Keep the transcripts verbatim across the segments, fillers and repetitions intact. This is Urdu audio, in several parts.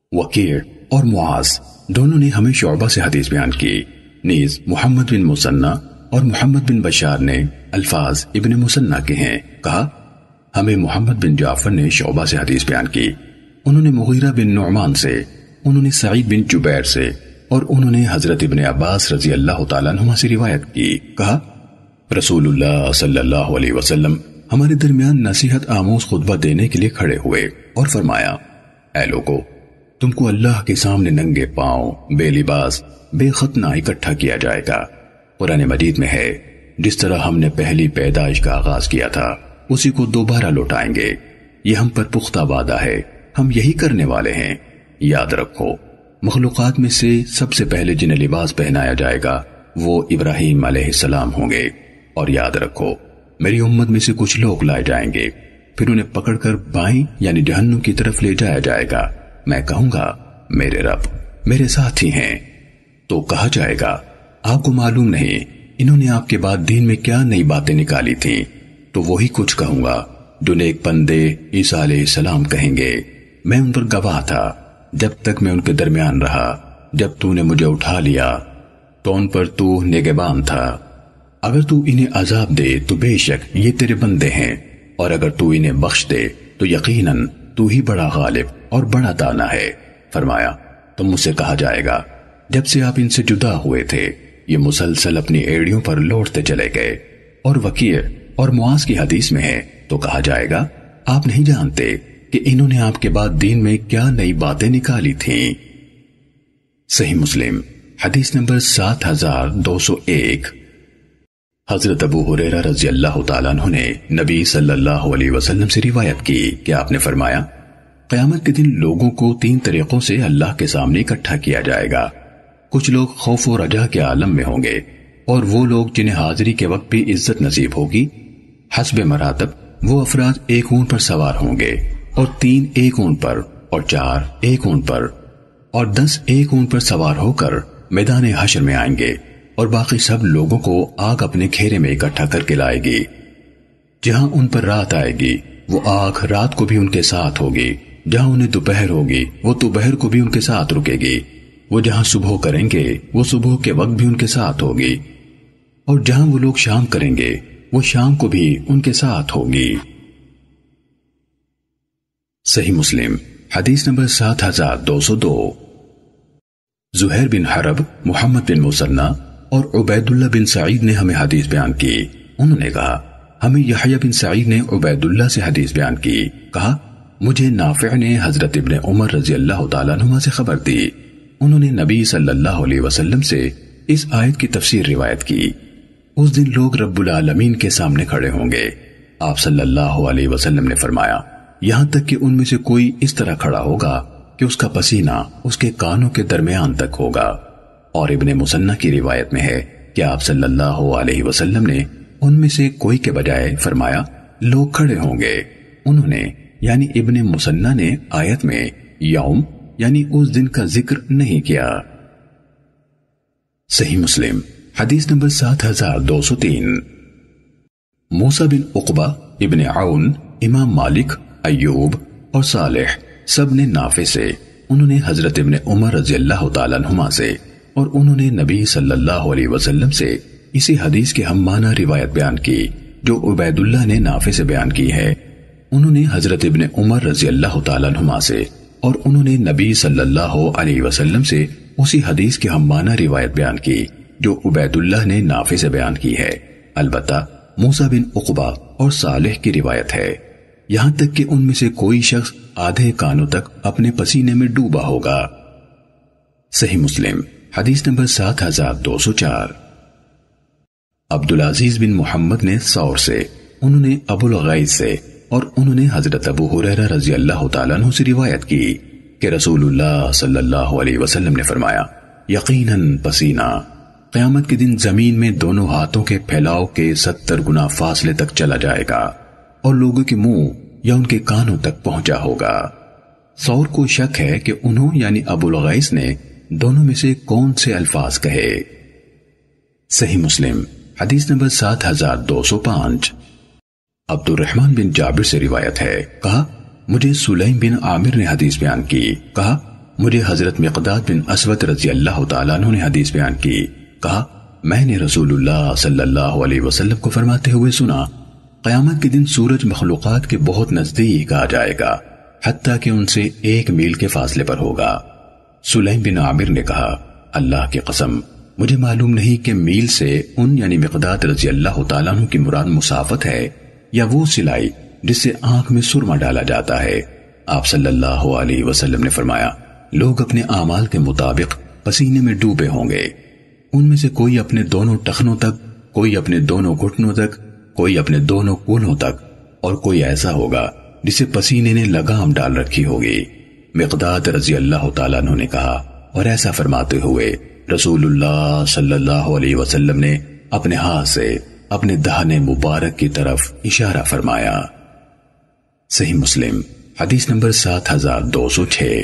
وکیع اور معاذ دونوں نے ہمیں شعبہ سے حدیث بیان کی، نیز محمد بن مثنی اور محمد بن بشار نے الفاظ ابن مثنی کے ہیں۔ کہا ہمیں محمد بن جعفر نے شعبہ سے حدیث بیان کی، انہوں نے مغیرہ بن نعمان سے، انہوں نے سعید بن جبیر سے، اور انہوں نے حضرت ابن عباس رضی اللہ تعالیٰ عنہما سے روایت کی۔ کہا رسول اللہ صلی اللہ علیہ وسلم ہمارے درمیان نصیحت آموز خطبہ دینے کے لیے کھڑے ہوئے اور فرمایا، اے لوگو، تم کو اللہ کے سامنے ننگے پاؤں، بے لباس، بے ختنہ اکٹھا کیا جائے گا۔ قرآن مجید میں ہے، جس طرح ہم نے پہلی پیدائش کا آغاز کیا تھا اسی کو دوبارہ لوٹائیں گے، یہ ہم پر پختہ وعدہ ہے، ہم یہی کرنے والے ہیں۔ یاد رکھو، مخلوقات میں سے سب سے پہلے جنہیں لباس پہنایا جائے گا وہ ابراہیم علیہ السلام ہوں گے، اور یاد رکھو میری امت میں سے کچھ لوگ لائے جائیں گے، پھر انہیں پکڑ کر بائیں یعنی جہنم کی طرف لے جایا جائے گا، میں کہوں گا میرے رب میرے ساتھ ہی ہیں، تو کہا جائے گا آپ کو معلوم نہیں انہوں نے آپ کے بعد دین میں کیا نئی باتیں نکالی تھیں، تو وہی کچھ کہوں گا جو نیک بندے عیسیٰ علیہ السلام کہیں گے، میں ان پر گواہ تھا جب تک میں ان کے درمیان رہا، جب تو نے مجھے اٹھا لیا تو ان پر تو نگہبان تھا، اگر تو انہیں عذاب دے تو بے شک یہ تیرے بندے ہیں، اور اگر تو انہیں بخش دے تو یقیناً تو ہی بڑا غالب اور بڑا دانا ہے۔ فرمایا تم مجھ سے کہا جائے گا جب سے آپ ان سے جدا ہوئے تھے یہ مسلسل اپنی ایڑیوں پر لوٹتے چلے گئے، اور وکیع اور معاذ کی حدیث میں ہے تو کہا جائے گا آپ نہیں جانتے کہ انہوں نے آپ کے بعد دین میں کیا نئی باتیں نکالی تھیں۔ صحیح مسلم حدیث نمبر سات ہزار دو سو ایک۔ حضرت ابو ہریرہ رضی اللہ تعالیٰ عنہ نے نبی صلی اللہ علیہ وسلم سے روایت کی کہ آپ نے فرمایا، قیامت کے دن لوگوں کو تین طریقوں سے اللہ کے سامنے اکٹھا کیا جائے گا۔ کچھ لوگ خوف و رجا کے عالم میں ہوں گے، اور وہ لوگ جنہیں حاضری کے وقت بھی عزت نصیب ہوگی، حسب مراتب وہ افراد ایک اونٹ پر سوار ہوں گے، اور تین ایک اونٹ پر، اور چار ایک اونٹ پر، اور دس ایک اونٹ پر سوار ہو کر میدان حشر میں آئیں گے، اور باقی سب لوگوں کو آگ اپنے گھیرے میں اکٹھا کر کے لائے گی۔ جہاں ان پر رات آئے گی وہ آگ رات کو بھی ان کے ساتھ ہوگی، جہاں انہیں دوپہر ہوگی وہ دوپہر کو بھی ان کے ساتھ رکے گی، وہ جہاں صبح کریں گے وہ صبح کے وقت بھی ان کے ساتھ ہوگی، اور جہاں وہ لوگ شام کریں گے وہ شام کو بھی ان کے ساتھ ہوگی۔ صحیح مسلم حدیث نمبر سات ہزار دو سو دو۔ زہیر بن حرب، محمد بن مثنی اور عبید اللہ بن سعید نے ہمیں حدیث بیان کی، انہوں نے کہا ہمیں یحییٰ بن سعید نے عبید اللہ سے حدیث بیان کی، کہا مجھے نافع نے حضرت ابن عمر رضی اللہ تعالیٰ عنہما سے خبر دی، انہوں نے نبی صلی اللہ علیہ وسلم سے اس آیت کی تفسیر روایت کی، اس دن لوگ رب العالمین کے سامنے کھڑے ہوں گے، آپ صلی اللہ علیہ وسلم نے فرمایا یہاں تک کہ ان میں سے کوئی اس طرح کھڑا ہوگا کہ اس کا پسینہ اس کے کانوں کے درمیان تک ہوگا، اور ابن مثنی کی روایت میں ہے کہ آپ صلی اللہ علیہ وسلم نے ان میں سے کوئی کے بجائے فرمایا لوگ کھڑے ہوں گے، انہوں نے یعنی ابن مثنی نے آیت میں یوم یعنی اس دن کا ذکر نہیں کیا۔ صحیح مسلم حدیث نمبر سات ہزار دو سو تین۔ موسیٰ بن عقبہ، ابن عون، امام مالک، ایوب اور صالح سب نے نافع سے، انہوں نے حضرت ابن عمر رضی اللہ تعالیٰ عنہما سے، اور انہوں نے نبی صلی اللہ علیہ وسلم سے اسی حدیث کے ہم معنی روایت بیان کی جو عبید اللہ نے نافع سے بیان کی ہے، انہوں نے حضرت ابن عمر رضی اللہ تعالیٰ عنہما سے، اور انہوں نے نبی صلی اللہ علیہ وسلم سے اسی حدیث کے ہم معنی روایت بیان کی جو عبید اللہ نے نافع سے بیان کی ہے، البتہ موسیٰ بن عقبہ اور صالح کی روایت ہے، یہاں تک کہ ان میں سے کوئی شخص آدھے کانوں تک اپنے پسینے میں ڈوبا ہوگا۔ صحیح مسلم حدیث نمبر سات ہزار دو سو چار۔ عبدالعزیز بن محمد نے ثور سے، انہوں نے ابو الغیث سے، اور انہوں نے حضرت ابو ہریرہ رضی اللہ تعالیٰ عنہ سے روایت کی کہ رسول اللہ صلی اللہ علیہ وسلم نے فرمایا یقیناً پسینہ قیامت کے دن زمین میں دونوں ہاتھوں کے پھیلاؤ کے ستر گنا فاصلے تک چلا جائے گا، اور لوگوں کے منہ یا ان کے کانوں تک پہنچا ہوگا۔ ثور کو شک ہے کہ انہوں یعنی ابو الغیث نے دونوں میں سے کون سے الفاظ کہے۔ صحیح مسلم حدیث نمبر سات ہزار دو سو پانچ۔ عبد الرحمن بن جابر سے روایت ہے، کہا مجھے سلیم بن عامر نے حدیث بیان کی، کہا مجھے حضرت مقداد بن اسود رضی اللہ تعالیٰ عنہ نے حدیث بیان کی، کہا میں نے رسول اللہ صلی اللہ علیہ وسلم کو فرماتے ہوئے سنا، قیامت کے دن سورج مخلوقات کے بہت نزدیک آ جائے گا، حتیٰ کہ ان سے ایک میل کے فاصلے پر ہوگا۔ سلیم بن عامر نے کہا، اللہ کی قسم مجھے معلوم نہیں کہ میل سے ان یعنی مقداد رضی اللہ تعالیٰ عنہ کی مراد مسافت ہے یا وہ سلائی جس سے آنکھ میں سرما ڈالا جاتا ہے۔ آپ صلی اللہ علیہ وسلم نے فرمایا، لوگ اپنے اعمال کے مطابق پسینے میں ڈوبے ہوں گے، ان میں سے کوئی اپنے دونوں ٹخنوں تک، کوئی اپنے دونوں گھٹنوں تک، کوئی اپنے دونوں کونوں تک، اور کوئی ایسا ہوگا جسے پسینے نے لگام ڈال رکھی ہوگی۔ مقداد رضی اللہ تعالیٰ عنہ نے کہا، اور ایسا فرماتے ہوئے رسول اللہ صلی اللہ علیہ وسلم نے اپنے ہاتھ سے اپنے دہنے مبارک کی طرف اشارہ فرمایا۔ صحیح مسلم حدیث نمبر سات ہزار دو سو چھ۔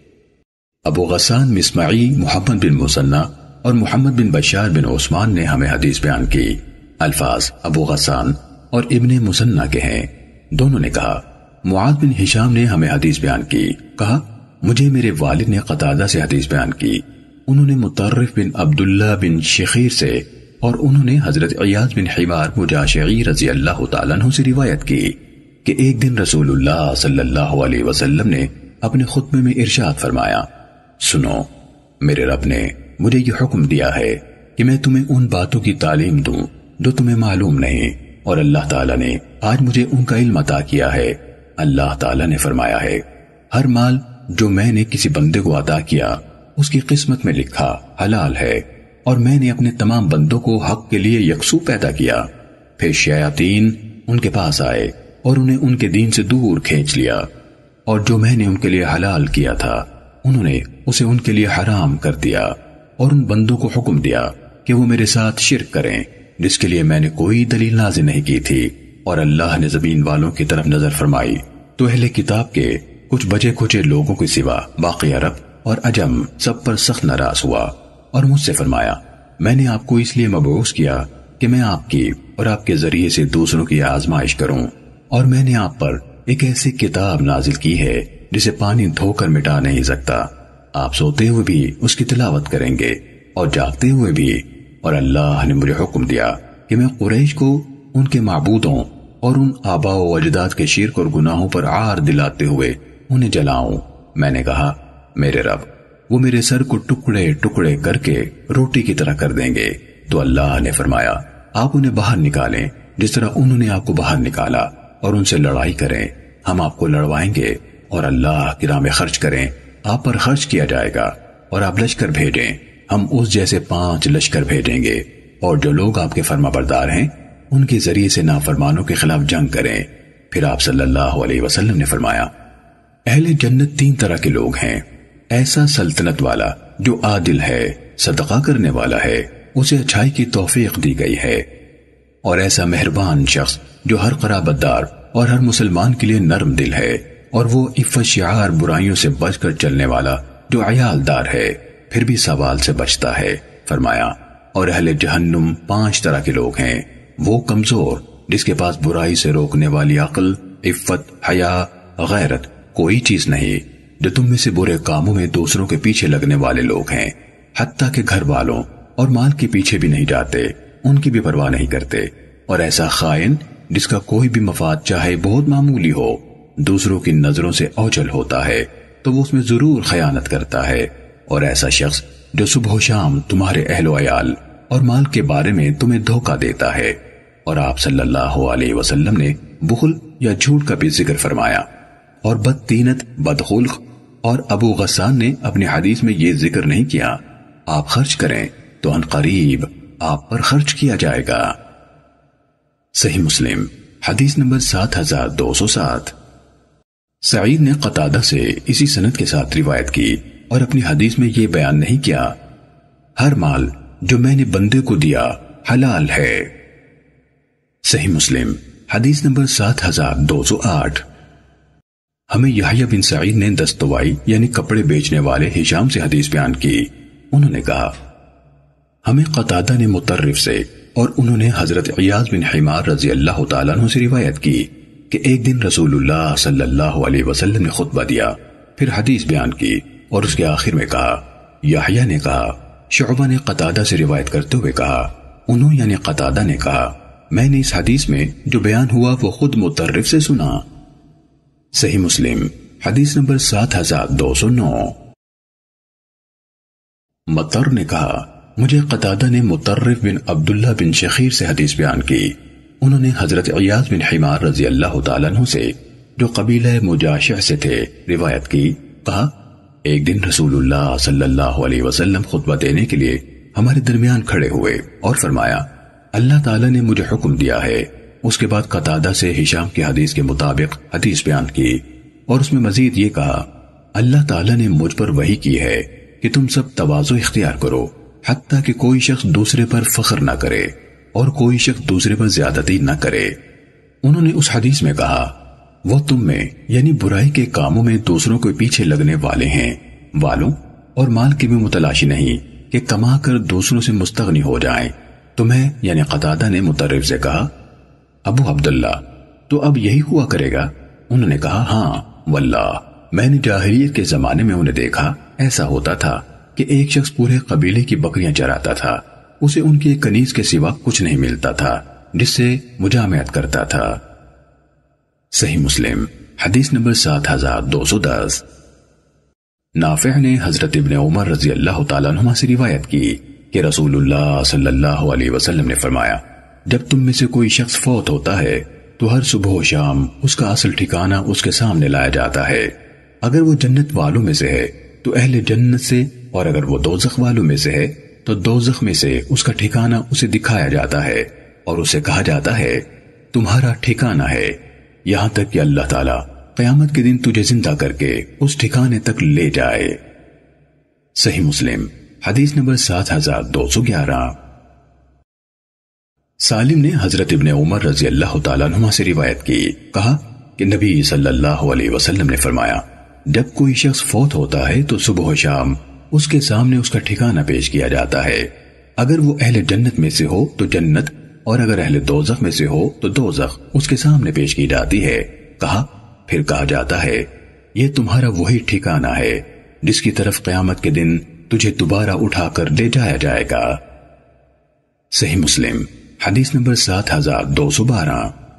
ابو غسان مسمعی محمد بن مسنہ اور محمد بن بشار بن عثمان نے ہمیں حدیث بیان کی۔ الفاظ ابو غسان اور ابن مسنہ کے ہیں۔ دونوں نے کہا، معاذ بن ہشام نے ہمیں حدیث بیان کی، کہا مجھے میرے والد نے قتادہ سے حدیث بیان کی، انہوں نے مطرف بن عبداللہ بن شخیر سے، اور انہوں نے حضرت عیاض بن حمار مجاشعی رضی اللہ تعالیٰ عنہ سے روایت کی کہ ایک دن رسول اللہ صلی اللہ علیہ وسلم نے اپنے خطبے میں ارشاد فرمایا، سنو، میرے رب نے مجھے یہ حکم دیا ہے کہ میں تمہیں ان باتوں کی تعلیم دوں جو تمہیں معلوم نہیں، اور اللہ تعالیٰ نے آج مجھے ان کا علم عطا کیا ہے۔ اللہ تعالیٰ نے فرمایا ہے، ہر مال جو میں نے کسی بندے کو عطا کیا اس کی قسمت میں لکھا حلال ہے، اور میں نے اپنے تمام بندوں کو حق کے لیے یکسو پیدا کیا۔ پھر شیاطین ان کے پاس آئے اور انہیں ان کے دین سے دور کھینچ لیا، اور جو میں نے ان کے لیے حلال کیا تھا انہوں نے اسے ان کے لیے حرام کر دیا، اور ان بندوں کو حکم دیا کہ وہ میرے ساتھ شرک کریں جس کے لیے میں نے کوئی دلیل نازل نہیں کی تھی۔ اور اللہ نے زمین والوں کی طرف نظر فرمائی تو اہل کتاب کے کچھ بچے کھچے لوگوں کے سوا باقی عرب اور عجم سب پر سخت ناراض ہوا، اور مجھ سے فرمایا، میں نے آپ کو اس لیے مبعوث کیا کہ میں آپ کی اور آپ کے ذریعے سے دوسروں کی آزمائش کروں، اور میں نے آپ پر ایک ایسی کتاب نازل کی ہے جسے پانی دھو کر مٹا نہیں سکتا، آپ سوتے ہوئے بھی اس کی تلاوت کریں گے اور جاگتے ہوئے بھی۔ اور اللہ نے مجھے حکم دیا کہ میں قریش کو ان کے معبودوں اور ان آباء و اجداد کے شرک اور گناہوں پر عار دلاتے ہوئے انہیں جلاؤں۔ میں نے کہا، میرے رب وہ میرے سر کو ٹکڑے ٹکڑے کر کے روٹی کی طرح کر دیں گے۔ تو اللہ نے فرمایا، آپ انہیں باہر نکالیں جس طرح انہوں نے آپ کو باہر نکالا، اور ان سے لڑائی کریں، ہم آپ کو لڑوائیں گے، اور اللہ کی راہ میں خرچ کریں، آپ پر خرچ کیا جائے گا، اور آپ لشکر بھیجیں، ہم اس جیسے پانچ لشکر بھیجیں گے، اور جو لوگ آپ کے فرما بردار ہیں ان کے ذریعے سے نافرمانوں کے خلاف جنگ کریں۔ پھر آپ صلی اللہ علیہ وسلم نے فرمایا، اہل جنت تین طرح کے لوگ ہیں، ایسا سلطنت والا جو عادل ہے، صدقہ کرنے والا ہے، اسے اچھائی کی توفیق دی گئی ہے، اور ایسا مہربان شخص جو ہر قرابت دار اور ہر مسلمان کے لیے نرم دل ہے، اور وہ عفت شعار برائیوں سے بچ کر چلنے والا جو عیال دار ہے پھر بھی سوال سے بچتا ہے۔ فرمایا، اور اہل جہنم پانچ طرح کے لوگ ہیں، وہ کمزور جس کے پاس برائی سے روکنے والی عقل، عفت، حیا، غیرت کوئی چیز نہیں، جو تم میں سے برے کاموں میں دوسروں کے پیچھے لگنے والے لوگ ہیں، حتیٰ کہ گھر والوں اور مال کے پیچھے بھی نہیں جاتے، ان کی بھی پرواہ نہیں کرتے، اور ایسا خائن جس کا کوئی بھی مفاد چاہے بہت معمولی ہو دوسروں کی نظروں سے اوجھل ہوتا ہے تو وہ اس میں ضرور خیانت کرتا ہے، اور ایسا شخص جو صبح و شام تمہارے اہل و عیال اور مال کے بارے میں تمہیں دھوکہ دیتا ہے۔ اور آپ صلی اللہ علیہ وسلم نے بخل یا جھوٹ کا بھی ذکر فرمایا، اور بدطینت، بدخلق، اور ابو غسان نے اپنی حدیث میں یہ ذکر نہیں کیا، آپ خرچ کریں تو ان قریب آپ پر خرچ کیا جائے گا۔ صحیح مسلم حدیث نمبر سات ہزار دو سو سات۔ سعید نے قتادہ سے اسی سند کے ساتھ روایت کی اور اپنی حدیث میں یہ بیان نہیں کیا، ہر مال جو میں نے بندے کو دیا حلال ہے۔ صحیح مسلم حدیث نمبر سات ہزار دو سو آٹھ۔ ہمیں یحییٰ بن سعید نے دستوائی یعنی کپڑے بیچنے والے ہشام سے حدیث بیان کی، انہوں نے کہا ہمیں قتادہ نے مطرف سے اور انہوں نے حضرت عیاض بن حمار رضی اللہ تعالیٰ عنہ سے روایت کی کہ ایک دن رسول اللہ صلی اللہ علیہ وسلم نے خطبہ دیا، پھر حدیث بیان کی اور اس کے آخر میں کہا یحییٰ نے کہا شعبہ نے قتادہ سے روایت کرتے ہوئے کہا انہوں یعنی قتادہ نے کہا میں نے اس حدیث میں جو بیان ہوا وہ خود مطرف سے سنا۔ صحیح مسلم حدیث نمبر سات ہزار دو سو نو۔ مطر نے کہا مجھے قتادہ نے مطرف بن عبداللہ بن شخیر سے حدیث بیان کی، انہوں نے حضرت عیاض بن حمار رضی اللہ تعالیٰ عنہ سے جو قبیلہ مجاشع سے تھے روایت کی، کہا ایک دن رسول اللہ صلی اللہ علیہ وسلم خطبہ دینے کے لیے ہمارے درمیان کھڑے ہوئے اور فرمایا اللہ تعالیٰ نے مجھے حکم دیا ہے۔ اس کے بعد قتادہ سے ہشام کی حدیث کے مطابق حدیث بیان کی اور اس میں مزید یہ کہا اللہ تعالیٰ نے مجھ پر وحی کی ہے کہ تم سب تواضع اختیار کرو حتیٰ کہ کوئی شخص دوسرے پر فخر نہ کرے اور کوئی شخص دوسرے پر زیادتی نہ کرے۔ انہوں نے اس حدیث میں کہا وہ تم میں یعنی برائی کے کاموں میں دوسروں کے پیچھے لگنے والے ہیں، والوں اور مال کے بھی متلاشی نہیں کہ کما کر دوسروں سے مستغنی ہو جائیں۔ تمہیں یعنی قتادہ نے مطرف سے کہا ابو عبداللہ تو اب یہی ہوا کرے گا؟ انہوں نے کہا ہاں واللہ میں نے جاہلیت کے زمانے میں انہیں دیکھا، ایسا ہوتا تھا کہ ایک شخص پورے قبیلے کی بکریاں چراتا تھا، اسے ان کی ایک کنیز کے سوا کچھ نہیں ملتا تھا جس سے مجامعت کرتا تھا۔ صحیح مسلم حدیث نمبر سات ہزار دو سو دس۔ نافع نے حضرت ابن عمر رضی اللہ تعالیٰ عنہما سے روایت کی کہ رسول اللہ صلی اللہ علیہ وسلم نے فرمایا جب تم میں سے کوئی شخص فوت ہوتا ہے تو ہر صبح و شام اس کا اصل ٹھکانہ اس کے سامنے لایا جاتا ہے، اگر وہ جنت والوں میں سے ہے تو اہل جنت سے، اور اگر وہ دوزخ والوں میں سے ہے تو دوزخ میں سے اس کا ٹھکانہ اسے دکھایا جاتا ہے اور اسے کہا جاتا ہے تمہارا ٹھکانہ ہے، یہاں تک کہ اللہ تعالیٰ قیامت کے دن تجھے زندہ کر کے اس ٹھکانے تک لے جائے۔ صحیح مسلم حدیث نمبر سات ہزار دو سو گیارہ۔ سالم نے حضرت ابن عمر رضی اللہ تعالیٰ عنہما سے روایت کی، کہا کہ نبی صلی اللہ علیہ وسلم نے فرمایا جب کوئی شخص فوت ہوتا ہے تو صبح و شام اس کے سامنے اس کا ٹھکانہ پیش کیا جاتا ہے، اگر وہ اہل جنت میں سے ہو تو جنت، اور اگر اہل دوزخ میں سے ہو تو دوزخ اس کے سامنے پیش کی جاتی ہے۔ کہا پھر کہا جاتا ہے یہ تمہارا وہی ٹھکانہ ہے جس کی طرف قیامت کے دن تجھے دوبارہ اٹھا کر لے جایا جائے گا۔ صحیح مسلم حدیث نمبر سات ہزار دو سو بارہ۔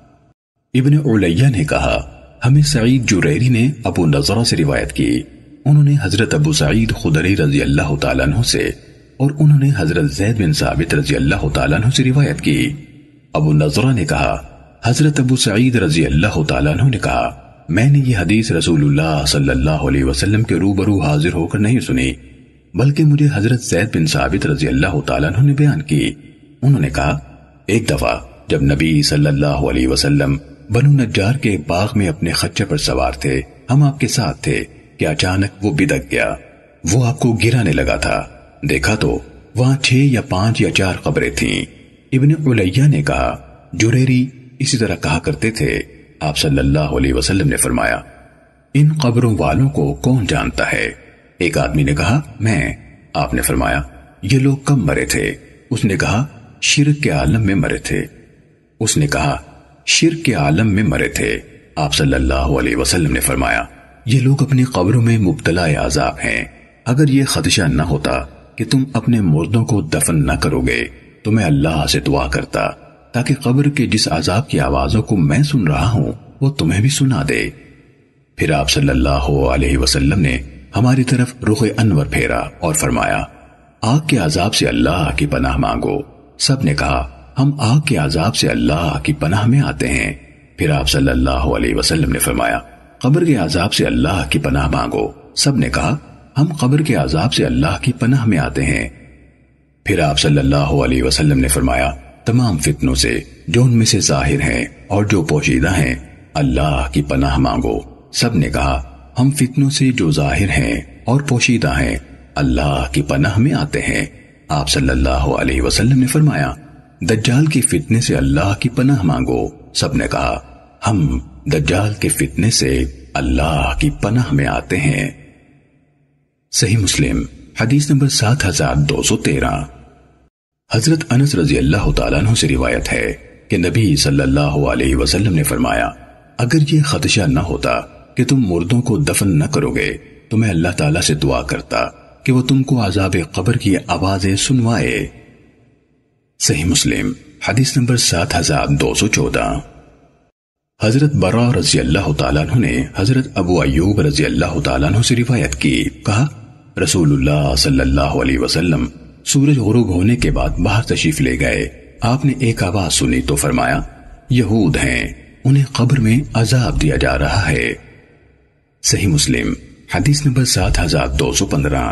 ابن علیہ نے کہا ہمیں سعید جریری نے ابو نضرہ سے روایت کی، انہوں نے حضرت ابو سعید خدری رضی اللہ تعالیٰ عنہ سے اور انہوں نے حضرت زید بن ثابت رضی اللہ تعالیٰ عنہ سے روایت کی۔ ابو نضرہ نے کہا حضرت ابو سعید رضی اللہ تعالیٰ عنہ نے کہا میں نے یہ حدیث رسول اللہ صلی اللہ علیہ وسلم کے روبرو حاضر ہو کر نہیں سنی، بلکہ مجھے حضرت زید بن ثابت رضی اللہ تعالیٰ عنہ نے بیان کی۔ انہوں نے کہا ایک دفعہ جب نبی صلی اللہ علیہ وسلم بنو نجار کے باغ میں اپنے خچر پر سوار تھے، ہم آپ کے ساتھ تھے کہ اچانک وہ بدک گیا، وہ آپ کو گرانے لگا تھا، دیکھا تو وہاں چھ یا پانچ یا چار قبریں تھیں۔ ابن علیہ نے کہا جریری اسی طرح کہا کرتے تھے، آپ صلی اللہ علیہ وسلم نے فرمایا ان قبروں والوں کو کون جانتا ہے؟ ایک آدمی نے کہا میں۔ آپ نے فرمایا یہ لوگ کب مرے تھے؟ اس نے کہا شرک کے عالم میں مرے تھے۔ اس نے کہا شرک کے عالم میں مرے تھے۔ آپ صلی اللہ علیہ وسلم نے فرمایا یہ لوگ اپنی قبروں میں مبتلا عذاب ہیں، اگر یہ خدشہ نہ ہوتا کہ تم اپنے مردوں کو دفن نہ کرو گے تو میں اللہ سے دعا کرتا تاکہ قبر کے جس عذاب کی آوازوں کو میں سن رہا ہوں وہ تمہیں بھی سنا دے۔ پھر آپ صلی اللہ علیہ وسلم نے ہماری طرف رخ انور پھیرا اور فرمایا آگ کے عذاب سے اللہ کی پناہ مانگو۔ سب نے کہا ہم آگ کے عذاب سے اللہ کی پناہ میں آتے ہیں۔ پھر آپ صلی اللہ علیہ وسلم نے فرمایا قبر کے عذاب سے اللہ کی پناہ مانگو۔ سب نے کہا ہم قبر کے عذاب سے اللہ کی پناہ میں آتے ہیں۔ پھر آپ صلی اللہ علیہ وسلم نے فرمایا تمام فتنوں سے جو ان میں سے ظاہر ہیں اور جو پوشیدہ ہیں اللہ کی پناہ مانگو۔ سب نے کہا ہم فتنوں سے جو ظاہر ہیں اور پوشیدہ ہیں اللہ کی پناہ میں آتے ہیں۔ آپ صلی اللہ علیہ وسلم نے فرمایا دجال کی فتنے سے اللہ کی پناہ مانگو۔ سب نے کہا ہم دجال کے فتنے سے اللہ کی پناہ میں آتے ہیں۔ صحیح مسلم حدیث نمبر سات ہزار دو سو تیرہ۔ حضرت انس رضی اللہ تعالیٰ عنہ سے روایت ہے کہ نبی صلی اللہ علیہ وسلم نے فرمایا اگر یہ خدشہ نہ ہوتا کہ تم مردوں کو دفن نہ کرو گے تو میں اللہ تعالیٰ سے دعا کرتا کہ وہ تم کو عذاب قبر کی آوازیں سنوائے۔ صحیح مسلم حدیث نمبر سات ہزار دو سو چودہ۔ حضرت برا رضی اللہ تعالیٰ عنہ نے حضرت ابو ایوب رضی اللہ تعالیٰ عنہ سے روایت کی، کہا رسول اللہ صلی اللہ علیہ وسلم سورج غروب ہونے کے بعد باہر تشریف لے گئے۔ آپ نے ایک آواز سنی تو فرمایا یہود ہیں، انہیں قبر میں عذاب دیا جا رہا ہے۔ صحیح مسلم حدیث نمبر سات ہزار دو سو پندرہ۔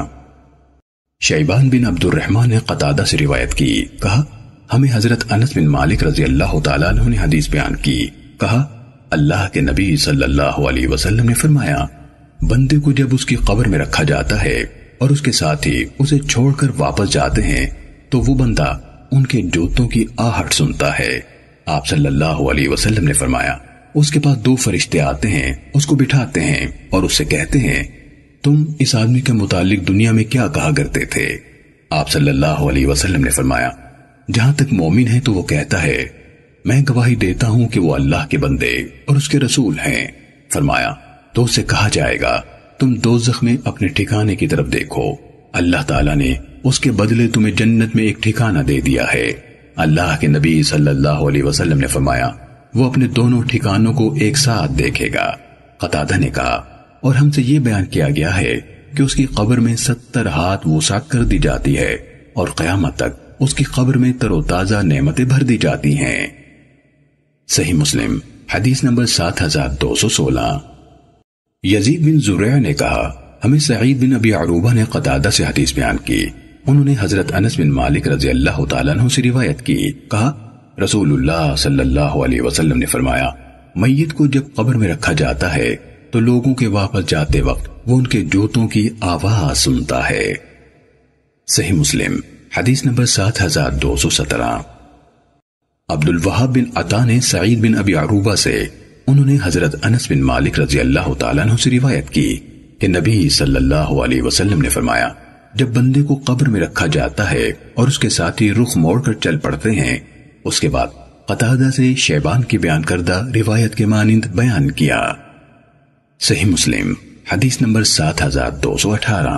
شیبان بن عبد الرحمن نے قتادہ سے روایت کی، کہا ہمیں حضرت انس بن مالک رضی اللہ تعالیٰ عنہ نے حدیث بیان کی، کہا اللہ کے نبی صلی اللہ علیہ وسلم نے فرمایا بندے کو جب اس کی قبر میں رکھا جاتا ہے اور اس کے ساتھی اسے چھوڑ کر واپس جاتے ہیں تو وہ بندہ ان کے جوتوں کی آہٹ سنتا ہے۔ آپ صلی اللہ علیہ وسلم نے فرمایا اس کے پاس دو فرشتے آتے ہیں، اس کو بٹھاتے ہیں اور اس سے کہتے ہیں تم اس آدمی کے متعلق دنیا میں کیا کہا کرتے تھے؟ آپ صلی اللہ علیہ وسلم نے فرمایا جہاں تک مومن ہے تو وہ کہتا ہے میں گواہی دیتا ہوں کہ وہ اللہ کے بندے اور اس کے رسول ہیں۔ فرمایا تو اسے کہا جائے گا تم دوزخ میں اپنے ٹھکانے کی طرف دیکھو، اللہ تعالیٰ نے اس کے بدلے تمہیں جنت میں ایک ٹھکانہ دے دیا ہے۔ اللہ کے نبی صلی اللہ علیہ وسلم نے فرمایا وہ اپنے دونوں ٹھکانوں کو ایک ساتھ دیکھے گا۔ قتادہ نے کہا اور ہم سے یہ بیان کیا گیا ہے کہ اس کی قبر میں ستر ہاتھ وسعت کر دی جاتی ہے اور قیامت تک اس کی قبر میں تر و تازہ نعمتیں بھر دی جاتی ہیں۔ صحیح مسلم حدیث نمبر سات ہزار دو سو سولہ۔ یزید بن زریع نے کہا ہمیں سعید بن ابی عروبہ نے قتادہ سے حدیث بیان کی، انہوں نے حضرت انس بن مالک رضی اللہ تعالیٰ عنہ سے روایت کی، کہا رسول اللہ صلی اللہ علیہ وسلم نے فرمایا میت کو جب قبر میں رکھا جاتا ہے تو لوگوں کے واپس جاتے وقت وہ ان کے جوتوں کی آواز سنتا ہے۔ صحیح مسلم حدیث نمبر سات ہزار دو سو سترہ۔ عبد الوہاب بن عطا نے سعید بن ابی عروبہ سے انہوں نے حضرت انس بن مالک رضی اللہ تعالیٰ عنہ سے روایت کی کہ نبی صلی اللہ علیہ وسلم نے فرمایا جب بندے کو قبر میں رکھا جاتا ہے اور اس کے ساتھی رخ موڑ کر چل پڑتے ہیں، اس کے بعد قتادہ سے شیبان کی بیان کردہ روایت کے مانند بیان کیا۔ صحیح مسلم حدیث نمبر سات ہزار دو سو اٹھارہ۔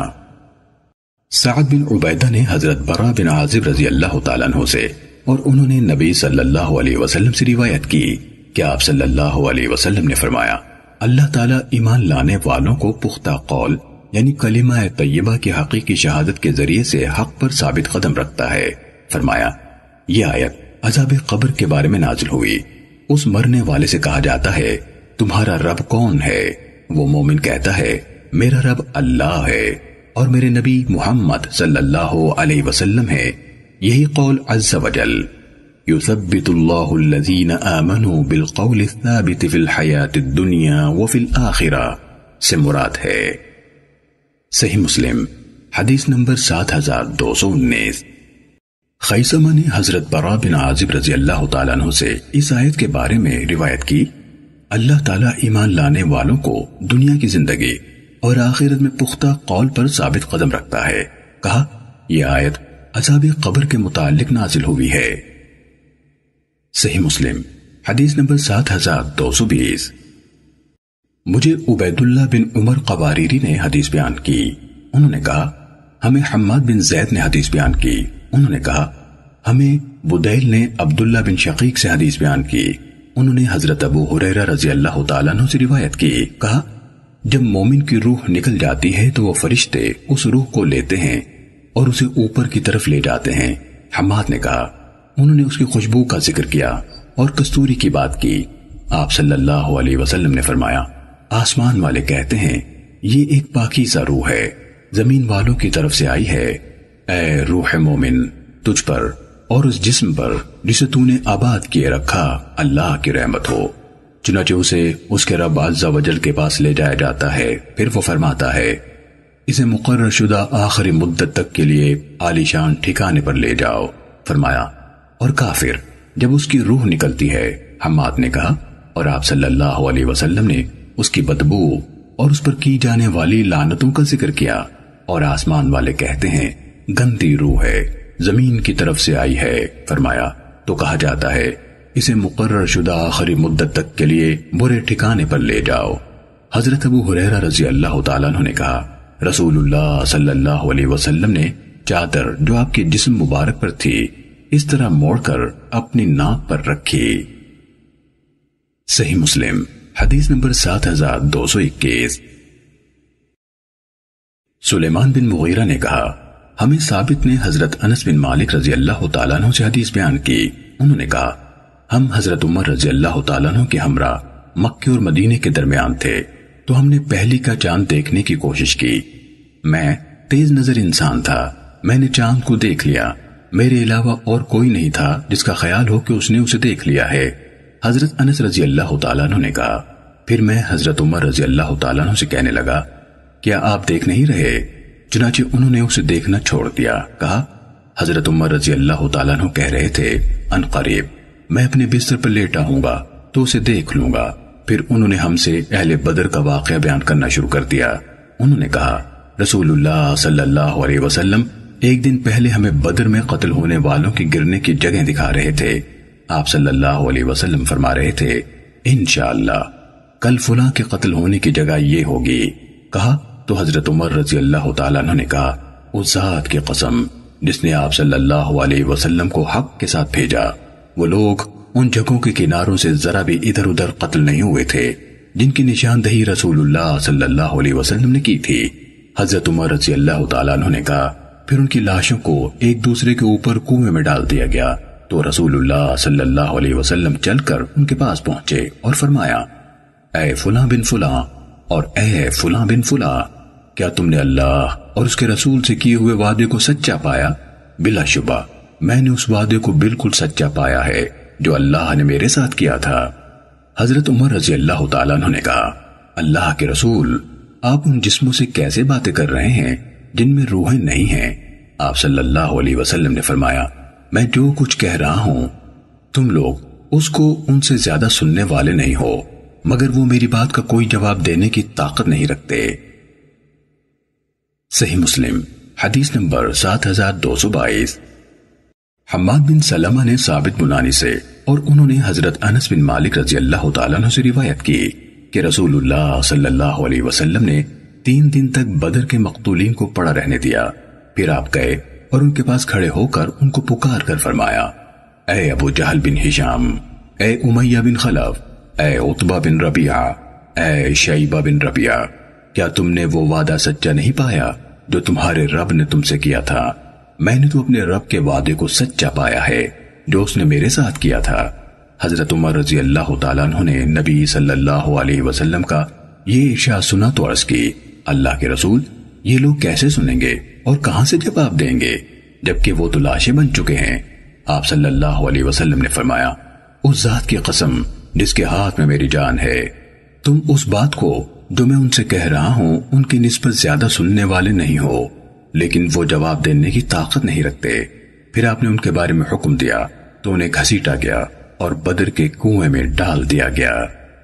سعد بن عبیدہ نے حضرت برا بن عازب رضی اللہ تعالیٰ عنہ سے اور انہوں نے نبی صلی اللہ علیہ وسلم سے روایت کی کہ آپ صلی اللہ علیہ وسلم نے فرمایا اللہ تعالیٰ ایمان لانے والوں کو پختہ قول یعنی کلمہ طیبہ کی حقیقی شہادت کے ذریعے سے حق پر ثابت قدم رکھتا ہے۔ فرمایا یہ آیت عذاب قبر کے بارے میں نازل ہوئی۔ اس مرنے والے سے کہا جاتا ہے تمہارا رب کون ہے؟ وہ مومن کہتا ہے میرا رب اللہ ہے اور میرے نبی محمد صلی اللہ علیہ وسلم ہے۔ یہی قول عز وجل یثبت اللہ الذین آمنوا بالقول الثابت فی الحیات الدنیا وفی الآخرہ سے مراد ہے۔ صحیح مسلم حدیث نمبر سات ہزار دو سو انیس۔ خیثمہ نے حضرت برا بن عازب رضی اللہ تعالیٰ عنہ سے اس آیت کے بارے میں روایت کی اللہ تعالیٰ ایمان لانے والوں کو دنیا کی زندگی اور آخرت میں پختہ قول پر ثابت قدم رکھتا ہے۔ کہا یہ آیت عذاب قبر کے متعلق نازل ہوئی ہے۔ صحیح مسلم حدیث نمبر سات ہزار دو سو بیس۔ مجھے عبید اللہ بن عمر قواریری نے حدیث بیان کی، انہوں نے کہا ہمیں حماد بن زید نے حدیث بیان کی، انہوں نے کہا ہمیں بدیل نے عبداللہ بن شقیق سے حدیث بیان کی، انہوں نے حضرت ابو ہریرہ رضی اللہ تعالیٰ عنہ سے روایت کی، کہا جب مومن کی روح نکل جاتی ہے تو وہ فرشتے اس روح کو لیتے ہیں اور اسے اوپر کی طرف لے جاتے ہیں۔ حماد نے کہا انہوں نے اس کی خوشبو کا ذکر کیا اور کستوری کی بات کی۔ آپ صلی اللہ علیہ وسلم نے فرمایا آسمان والے کہتے ہیں یہ ایک پاکیزہ روح ہے، زمین والوں کی طرف سے آئی ہے، اے روح مومن تجھ پر اور اس جسم پر جسے تو نے آباد کیے رکھا اللہ کی رحمت ہو۔ چنانچہ اسے اس کے رب عز و جل کے پاس لے جایا جاتا ہے، پھر وہ فرماتا ہے اسے مقرر شدہ آخری مدت تک کے لیے عالی شان ٹھکانے پر لے جاؤ۔ فرمایا اور کافر جب اس کی روح نکلتی ہے، حماد نے کہا اور آپ صلی اللہ علیہ وسلم نے اس کی بدبو اور اس پر کی جانے والی لعنتوں کا ذکر کیا، اور آسمان والے کہتے ہیں گندی روح ہے، زمین کی طرف سے آئی ہے۔ فرمایا تو کہا جاتا ہے اسے مقرر شدہ آخری مدت تک کے لیے برے ٹھکانے پر لے جاؤ۔ حضرت ابو ہریرہ رضی اللہ تعالیٰ عنہ نے کہا رسول اللہ صلی اللہ علیہ وسلم نے چادر جو آپ کے جسم مبارک پر تھی اس طرح موڑ کر اپنی ناک پر رکھی۔ صحیح مسلم حدیث نمبر سات ہزار دو سو اکیس۔ سلیمان بن مغیرہ نے کہا ہمیں ثابت نے حضرت انس بن مالک رضی اللہ تعالیٰ عنہ سے حدیث بیان کی۔ انہوں نے کہا ہم حضرت عمر رضی اللہ تعالیٰ عنہ کے ہمراہ مکے اور مدینے کے درمیان تھے تو ہم نے پہلی کا چاند دیکھنے کی کوشش کی۔ میں تیز نظر انسان تھا، میں نے چاند کو دیکھ لیا، میرے علاوہ اور کوئی نہیں تھا جس کا خیال ہو کہ اس نے اسے دیکھ لیا ہے۔ حضرت انس رضی اللہ تعالیٰ عنہ نے کہا پھر میں حضرت عمر رضی اللہ تعالیٰ عنہ سے کہنے لگا کیا آپ دیکھ نہیں رہے؟ چنانچہ انہوں نے اسے دیکھنا چھوڑ دیا۔ کہا حضرت عمر رضی اللہ تعالیٰ عنہ کہہ رہے تھے ان قریب میں اپنے بستر پر لیٹا ہوں گا تو اسے دیکھ لوں گا۔ پھر انہوں نے ہم سے اہل بدر کا واقعہ بیان کرنا شروع کر دیا۔ انہوں نے کہا رسول اللہ صلی اللہ علیہ وسلم ایک دن پہلے ہمیں بدر میں قتل ہونے والوں کی گرنے کی جگہ دکھا رہے تھے۔ آپ صلی اللہ علیہ وسلم فرما رہے تھے انشاءاللہ کل فلاں کے قتل ہونے کی جگہ یہ ہوگی۔ کہا تو حضرت عمر رضی اللہ تعالیٰ عنہ نے کہا اس ذات کی قسم جس نے آپ صلی اللہ علیہ وسلم کو حق کے ساتھ بھیجا، وہ لوگ ان جگہوں کے کناروں سے ذرا بھی ادھر ادھر قتل نہیں ہوئے تھے جن کی نشاندہی رسول اللہ صلی اللہ علیہ وسلم نے کی تھی۔ حضرت عمر رضی اللہ تعالیٰ عنہ نے کہا پھر ان کی لاشوں کو ایک دوسرے کے اوپر کنویں میں ڈال دیا گیا تو رسول اللہ صلی اللہ علیہ وسلم چل کر ان کے پاس پہنچے اور فرمایا اے فلاں بن فلاں اور اے فلاں بن فلاں، کیا تم نے اللہ اور اس کے رسول سے کیے ہوئے وعدے کو سچا پایا؟ بلا شبہ میں نے اس وعدے کو بالکل سچا پایا ہے جو اللہ نے میرے ساتھ کیا تھا۔ حضرت عمر رضی اللہ تعالیٰ عنہ نے کہا اللہ کے رسول آپ ان جسموں سے کیسے باتیں کر رہے ہیں جن میں روحیں نہیں ہیں؟ آپ صلی اللہ علیہ وسلم نے فرمایا میں جو کچھ کہہ رہا ہوں تم لوگ اس کو ان سے زیادہ سننے والے نہیں ہو، مگر وہ میری بات کا کوئی جواب دینے کی طاقت نہیں رکھتے۔ صحیح مسلم حدیث نمبر سات ہزار دو سو بائیس۔ حماد بن سلمہ نے ثابت بنانی سے اور انہوں نے حضرت انس بن مالک رضی اللہ تعالیٰ عنہ سے روایت کی کہ رسول اللہ صلی اللہ علیہ وسلم نے تین دن تک بدر کے مقتولین کو پڑا رہنے دیا، پھر آپ گئے اور ان کے پاس کھڑے ہو کر ان کو پکار کر فرمایا اے ابو جہل بن ہشام، اے امیہ بن خلف، اے عتبہ بن ربیعہ، اے شیبہ بن ربیعہ، کیا تم نے وہ وعدہ سچا نہیں پایا جو تمہارے رب نے تم سے کیا تھا؟ میں نے تو اپنے رب کے وعدے کو سچا پایا ہے جو اس نے میرے ساتھ کیا تھا۔ حضرت عمر رضی اللہ تعالیٰ عنہ نے نبی صلی اللہ علیہ وسلم کا یہ ارشاد سنا تو عرض کی اللہ کے رسول یہ لوگ کیسے سنیں گے اور کہاں سے جواب دیں گے جبکہ وہ تو لاشیں بن چکے ہیں؟ آپ صلی اللہ علیہ وسلم نے فرمایا اس ذات کی قسم جس کے ہاتھ میں میری جان ہے، تم اس بات کو جو میں ان سے کہہ رہا ہوں ان کی نسبت زیادہ سننے والے نہیں ہو، لیکن وہ جواب دینے کی طاقت نہیں رکھتے۔ پھر آپ نے ان کے بارے میں حکم دیا تو انہیں گھسیٹا گیا اور بدر کے کنویں میں ڈال دیا گیا۔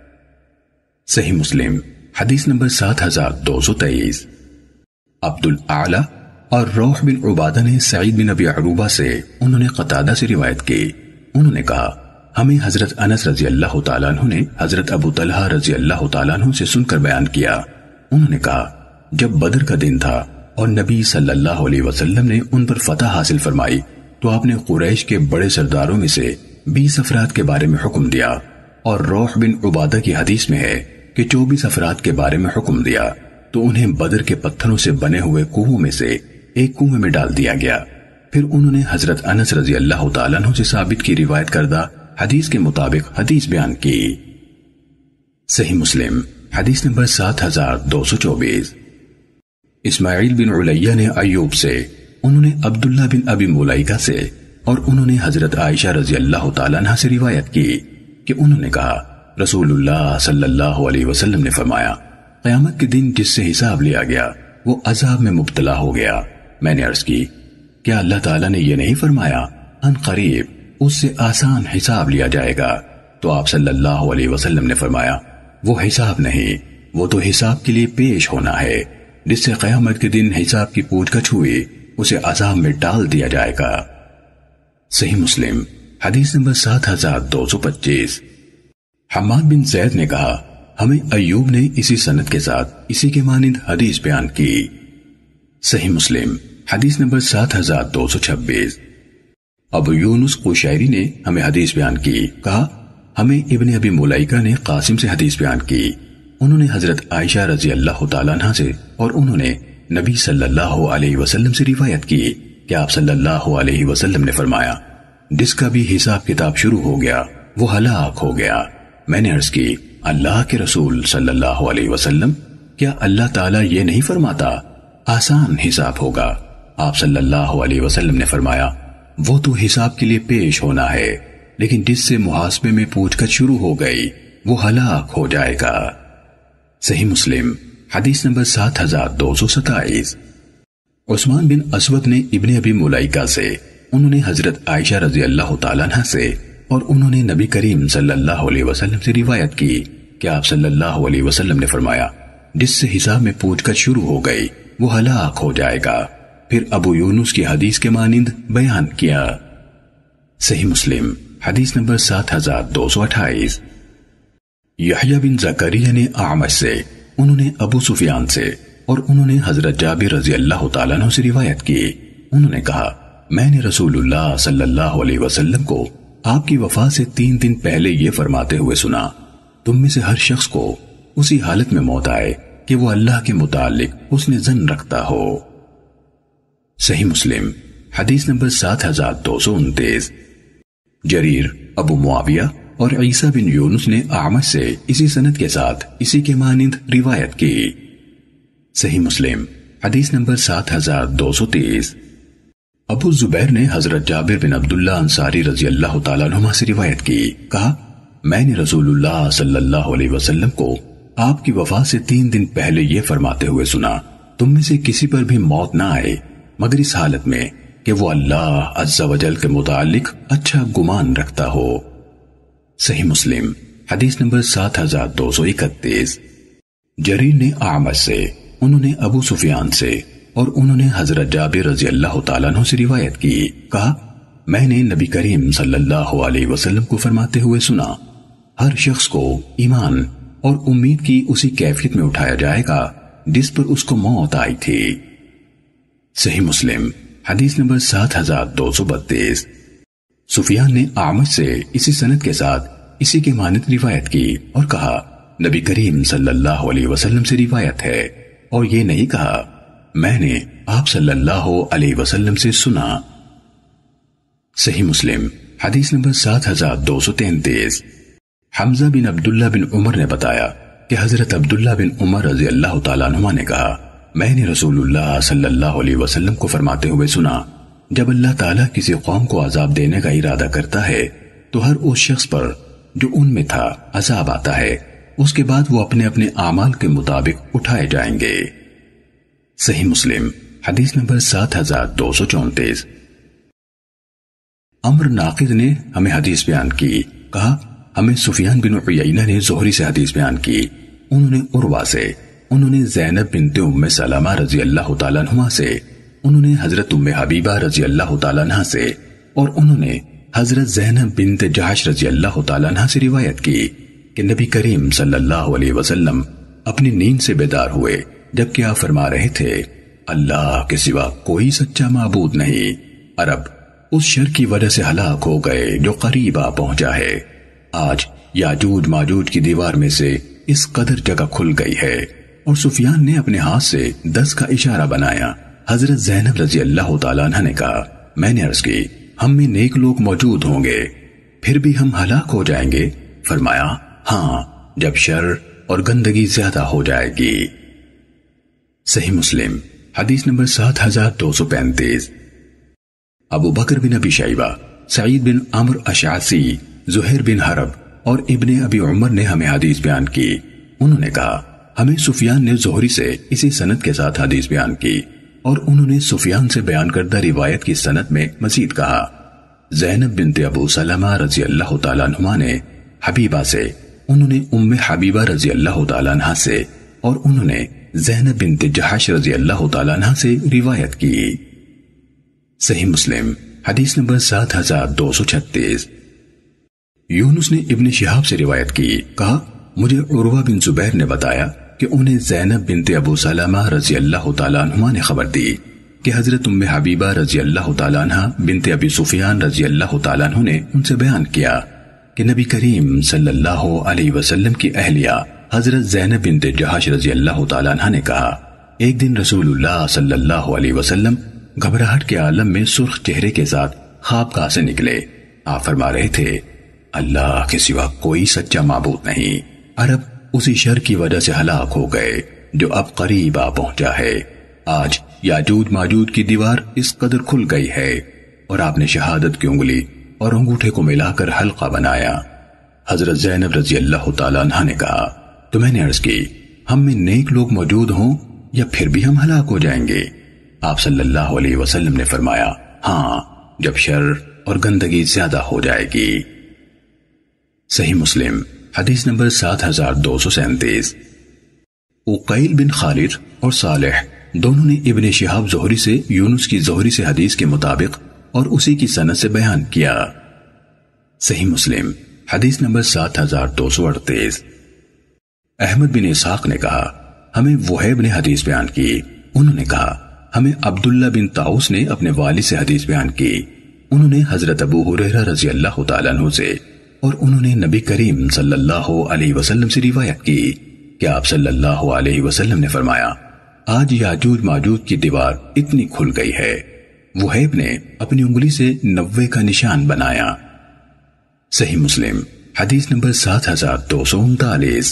صحیح مسلم حدیث نمبر سات ہزار دو سو تیئیس۔ عبد الاعلی اور روح بن عبادہ نے سعید بن ابی عروبہ سے انہوں نے قتادہ سے روایت کی، انہوں نے کہا ہمیں حضرت انس رضی اللہ تعالیٰ عنہ نے حضرت ابو طلحہ رضی اللہ تعالیٰ عنہ سے سن کر بیان کیا۔ انہوں نے کہا جب بدر کا دن تھا اور نبی صلی اللہ علیہ وسلم نے ان پر فتح حاصل فرمائی تو آپ نے قریش کے بڑے سرداروں میں سے بیس افراد کے بارے میں حکم دیا، اور روح بن عبادہ کی حدیث میں ہے کہ چوبیس افراد کے بارے میں حکم دیا تو انہیں بدر کے پتھروں سے بنے ہوئے کنووں میں سے ایک کنویں میں ڈال دیا گیا۔ پھر انہوں نے حضرت انس رضی اللہ تعالیٰ عنہ سے ثابت کی روایت کردہ حدیث کے مطابق حدیث بیان کی۔ صحیح مسلم حدیث نمبر سات ہزار دو سو چوبیس۔ اسماعیل بن علیہ نے ایوب سے، انہوں نے عبداللہ بن ابی ملائکہ سے اور انہوں نے حضرت عائشہ رضی اللہ تعالیٰ عنہ سے روایت کی کہ انہوں نے کہا رسول اللہ صلی اللہ علیہ وسلم نے فرمایا قیامت کے دن جس سے حساب لیا گیا وہ عذاب میں مبتلا ہو گیا۔ میں نے عرض کی کیا اللہ تعالیٰ نے یہ نہیں فرمایا ان قریب اس سے آسان حساب لیا جائے گا؟ تو آپ صلی اللہ علیہ وسلم نے فرمایا وہ حساب نہیں، وہ تو حساب کے لیے پیش ہونا ہے، جس سے قیامت کے دن حساب کی پوچھ گچھ ہوئی اسے عذاب میں ڈال دیا جائے گا۔ صحیح مسلم حدیث نمبر سات ہزار دو سو پچیس۔ حماد بن زید نے کہا ہمیں ایوب نے اسی سند کے ساتھ اسی کے مانند حدیث بیان کی۔ صحیح مسلم حدیث نمبر سات ہزار دو سو چھبیس۔ ابو یونس قشیری نے ہمیں حدیث بیان کی، کہا ہمیں ابن ابی ملیکہ نے قاسم سے حدیث بیان کی، انہوں نے حضرت عائشہ رضی اللہ تعالیٰ عنہ سے اور انہوں نے نبی صلی اللہ علیہ وسلم سے روایت کی کہ آپ صلی اللہ علیہ وسلم نے فرمایا جس کا بھی حساب کتاب شروع ہو گیا وہ ہلاک ہو گیا۔ میں نے عرض کی اللہ کے رسول صلی اللہ علیہ وسلم کیا اللہ تعالیٰ یہ نہیں فرماتا آسان حساب ہوگا؟ آپ صلی اللہ علیہ وسلم نے فرمایا وہ تو حساب کے لیے پیش ہونا ہے، لیکن جس سے محاسبے میں پوچھ گچھ شروع ہو گئی وہ ہلاک ہو جائے گا۔ صحیح مسلم حدیث نمبر سات ہزار دو سو ستائیس۔ عثمان بن اسود نے ابن ابی ملیکہ سے، انہوں نے حضرت عائشہ رضی اللہ تعالیٰ عنہ سے اور انہوں نے نبی کریم صلی اللہ علیہ وسلم سے روایت کی کہ آپ صلی اللہ علیہ وسلم نے فرمایا جس سے حساب میں پوچھ گچھ شروع ہو گئی وہ ہلاک ہو جائے گا۔ پھر ابو یونس کی حدیث کے مانند بیان کیا۔ صحیح مسلم حدیث نمبر سات ہزار دو سو اٹھائیس۔ یحییٰ بن زکریا نے اعمش سے، انہوں نے ابو سفیان سے اور انہوں نے حضرت جابر رضی اللہ تعالیٰ عنہ سے روایت کی، انہوں نے کہا میں نے رسول اللہ صلی اللہ علیہ وسلم کو آپ کی وفات سے تین دن پہلے یہ فرماتے ہوئے سنا تم میں سے ہر شخص کو اسی حالت میں موت آئے کہ وہ اللہ کے متعلق حسن ظن رکھتا ہو۔ صحیح مسلم حدیث نمبر سات ہزار دو سو انتیس۔ جریر، ابو معاویہ اور عیسیٰ بن یونس نے اعمش سے اسی سند کے ساتھ اسی کے مانند روایت کی۔ صحیح مسلم حدیث نمبر سات ہزار دو سو تیس۔ ابو زبیر نے حضرت جابر بن عبداللہ انصاری رضی اللہ تعالیٰ عنہ سے روایت کی، کہا میں نے رسول اللہ صلی اللہ علیہ وسلم کو آپ کی وفات سے تین دن پہلے یہ فرماتے ہوئے سنا تم میں سے کسی پر بھی موت نہ آئے مگر اس حالت میں کہ وہ اللہ عز و جل کے متعلق اچھا گمان رکھتا ہو۔ صحیح مسلم حدیث نمبر سات ہزار دو سو اکتیس۔ جریر نے اعمش سے، انہوں نے ابو سفیان سے اور انہوں نے حضرت جابر رضی اللہ تعالیٰ عنہ سے روایت کی، کہا میں نے نبی کریم صلی اللہ علیہ وسلم کو فرماتے ہوئے سنا ہر شخص کو ایمان اور امید کی اسی کیفیت میں اٹھایا جائے گا جس پر اس کو موت آئی تھی۔ صحیح مسلم حدیث نمبر سات ہزار دو سو بتیس۔ سفیان نے اعمش سے اسی سند کے ساتھ اسی کے مانند روایت کی اور کہا نبی کریم صلی اللہ علیہ وسلم سے روایت ہے اور یہ نہیں کہا میں نے آپ صلی اللہ علیہ وسلم سے سنا۔ صحیح مسلم حدیث نمبر سات ہزار دو سو تینتیس۔ حمزہ بن عبداللہ بن عمر نے بتایا کہ حضرت عبداللہ بن عمر رضی اللہ تعالیٰ عنہ نے کہا میں نے رسول اللہ صلی اللہ علیہ وسلم کو فرماتے ہوئے سنا جب اللہ تعالیٰ کسی قوم کو عذاب دینے کا ارادہ کرتا ہے تو ہر اس شخص پر جو ان میں تھا عذاب آتا ہے، اس کے بعد وہ اپنے اپنے اعمال کے مطابق اٹھائے جائیں گے۔ صحیح مسلم حدیث نمبر سات ہزار دو سو چونتیس۔ عمر ناقد نے ہمیں حدیث بیان کی، کہا ہمیں سفیان بن عیینہ نے زہری سے حدیث بیان کی، انہوں نے عروہ سے، انہوں نے زینب بنت ام سلمہ رضی اللہ تعالیٰ عنہ سے، انہوں نے حضرت ام حبیبہ رضی اللہ تعالیٰ عنہ سے اور انہوں نے حضرت زینب بنت جحش رضی اللہ تعالیٰ عنہ سے روایت کی کہ نبی کریم صلی اللہ علیہ وسلم اپنی نیند سے بیدار ہوئے جبکہ آپ فرما رہے تھے اللہ کے سوا کوئی سچا معبود نہیں، عرب اس شر کی وجہ سے ہلاک ہو گئے جو قریب آ پہنچا ہے، آج یاجوج ماجوج کی دیوار میں سے اس قدر جگہ کھل گئی ہے۔ اور سفیان نے اپنے ہاتھ سے دس کا اشارہ بنایا۔ حضرت زینب رضی اللہ تعالیٰ عنہ نے کہا میں نے عرض کی ہم میں نیک لوگ موجود ہوں گے پھر بھی ہم ہلاک ہو جائیں گے؟ فرمایا ہاں جب شر اور گندگی زیادہ ہو جائے گی۔ صحیح مسلم حدیث نمبر سات ہزار دو سو پینتیس۔ ابو بکر بن ابی شیبہ، سعید بن عمرو اشعثی، زہیر بن حرب اور ابن ابی عمر نے ہمیں حدیث بیان کی، انہوں نے کہا ہمیں سفیان نے زہری سے اسی سند کے ساتھ حدیث بیان کی اور انہوں نے سفیان سے بیان کردہ روایت کی سند میں مزید کہا زینب بنت ابو سلمہ رضی اللہ تعالیٰ عنہ نے حبیبہ سے، انہوں نے ام حبیبہ رضی اللہ تعالیٰ عنہ سے اور انہوں نے زینب بنت جحش رضی اللہ تعالیٰ عنہ سے روایت کی۔ صحیح مسلم حدیث نمبر سات ہزار دو سو چھتیس۔ یونس نے ابن شہاب سے روایت کی، کہا مجھے عروہ بن زبیر نے بتایا کہ انہیں زینب بنت ابو سلمہ رضی اللہ تعالیٰ عنہ نے خبر دی کہ حضرت ام حبیبہ رضی اللہ تعالیٰ عنہ بنت ابی سفیان رضی اللہ تعالیٰ عنہ نے ان سے بیان کیا کہ نبی کریم صلی اللہ علیہ وسلم کی اہلیہ حضرت زینب بنت جہش رضی اللہ تعالیٰ عنہ نے کہا ایک دن رسول اللہ صلی اللہ علیہ وسلم گھبراہٹ کے عالم میں سرخ چہرے کے ساتھ خوابگاہ سے نکلے۔ آپ فرما رہے تھے اللہ کے سوا کوئی سچا معبود نہیں، عرب اسی شر کی وجہ سے ہلاک ہو گئے جو اب قریب آ پہنچا ہے۔ آج یاجوج ماجوج کی دیوار اس قدر کھل گئی ہے اور آپ نے شہادت کی انگلی اور انگوٹھے کو ملا کر حلقہ بنایا۔ حضرت زینب رضی اللہ تعالیٰ عنہ نے کہا تو میں نے عرض کی ہم میں نیک لوگ موجود ہوں یا پھر بھی ہم ہلاک ہو جائیں گے؟ آپ صلی اللہ علیہ وسلم نے فرمایا ہاں، جب شر اور گندگی زیادہ ہو جائے گی۔ صحیح مسلم حدیث نمبر سات ہزار دو سو سینتیس۔ عقیل بن خالد اور صالح دونوں نے ابن شہاب زہری سے یونس کی زہری سے حدیث کے مطابق اور اسی کی سند سے بیان کیا۔ صحیح مسلم حدیث نمبر سات ہزار دو سو اڑتیس۔ احمد بن اسحاق نے کہا ہمیں وہیب نے حدیث بیان کی، انہوں نے کہا ہمیں عبداللہ بن طاؤس نے اپنے والد سے حدیث بیان کی، انہوں نے حضرت ابو ہریرہ رضی اللہ تعالیٰ عنہ سے، اور انہوں نے نبی کریم صلی اللہ علیہ وسلم سے روایت کی کہ آپ صلی اللہ علیہ وسلم نے فرمایا آج یاجوج ماجوج کی دیوار اتنی کھل گئی ہے۔ وہیب نے اپنی انگلی سے نوے کا نشان بنایا۔ صحیح مسلم حدیث نمبر سات ہزار دو سو انتالیس۔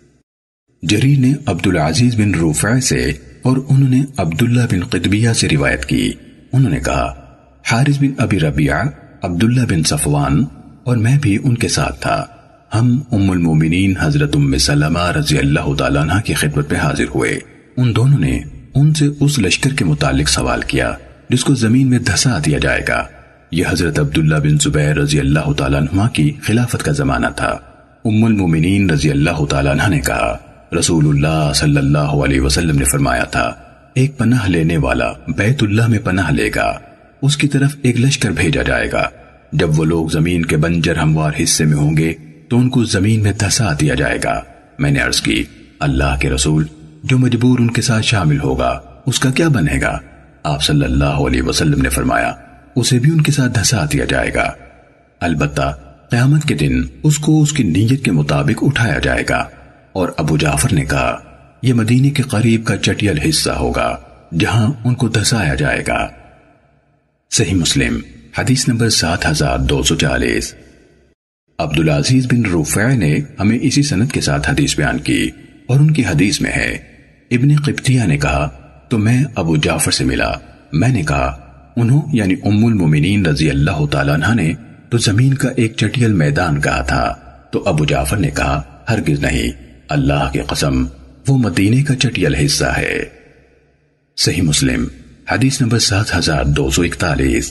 جریر نے عبدالعزیز بن رفع سے اور انہوں نے عبداللہ بن قطبیہ سے روایت کی، انہوں نے کہا حارث بن ابی ربیعہ، عبداللہ بن صفوان اور میں بھی ان کے ساتھ تھا، ہم ام المومنین حضرت ام سلمہ رضی اللہ تعالیٰ عنہ کی خدمت میں حاضر ہوئے۔ ان دونوں نے ان سے اس لشکر کے متعلق سوال کیا جس کو زمین میں دھسا دیا جائے گا۔ یہ حضرت عبداللہ بن زبیر رضی اللہ تعالیٰ عنہ کی خلافت کا زمانہ تھا۔ ام المومنین رضی اللہ تعالیٰ عنہ نے کہا رسول اللہ صلی اللہ علیہ وسلم نے فرمایا تھا ایک پناہ لینے والا بیت اللہ میں پناہ لے گا، اس کی طرف ایک لشکر بھیجا جائے گا، جب وہ لوگ زمین کے بنجر ہموار حصے میں ہوں گے تو ان کو زمین میں دھسا دیا جائے گا۔ میں نے عرض کی اللہ کے رسول جو مجبور ان کے ساتھ شامل ہوگا اس کا کیا بنے گا؟ آپ صلی اللہ علیہ وسلم نے فرمایا اسے بھی ان کے ساتھ دھسا دیا جائے گا، البتہ قیامت کے دن اس کو اس کی نیت کے مطابق اٹھایا جائے گا۔ اور ابو جعفر نے کہا یہ مدینے کے قریب کا چٹیل حصہ ہوگا جہاں ان کو دھسایا جائے گا۔ صحیح مسلم حدیث نمبر سات ہزار دو سو چالیس۔ عبدالعزیز بن رفع نے ہمیں اسی سند کے ساتھ حدیث بیان کی اور ان کی حدیث میں ہے ابن قبطیہ نے کہا تو میں ابو جعفر سے ملا، میں نے کہا انہوں یعنی ام المومنین رضی اللہ تعالیٰ عنہ نے تو زمین کا ایک چٹیل میدان کہا تھا، تو ابو جعفر نے کہا ہرگز نہیں، اللہ کی قسم وہ مدینے کا چٹیل حصہ ہے۔ صحیح مسلم حدیث نمبر سات ہزار دو سو اکتالیس۔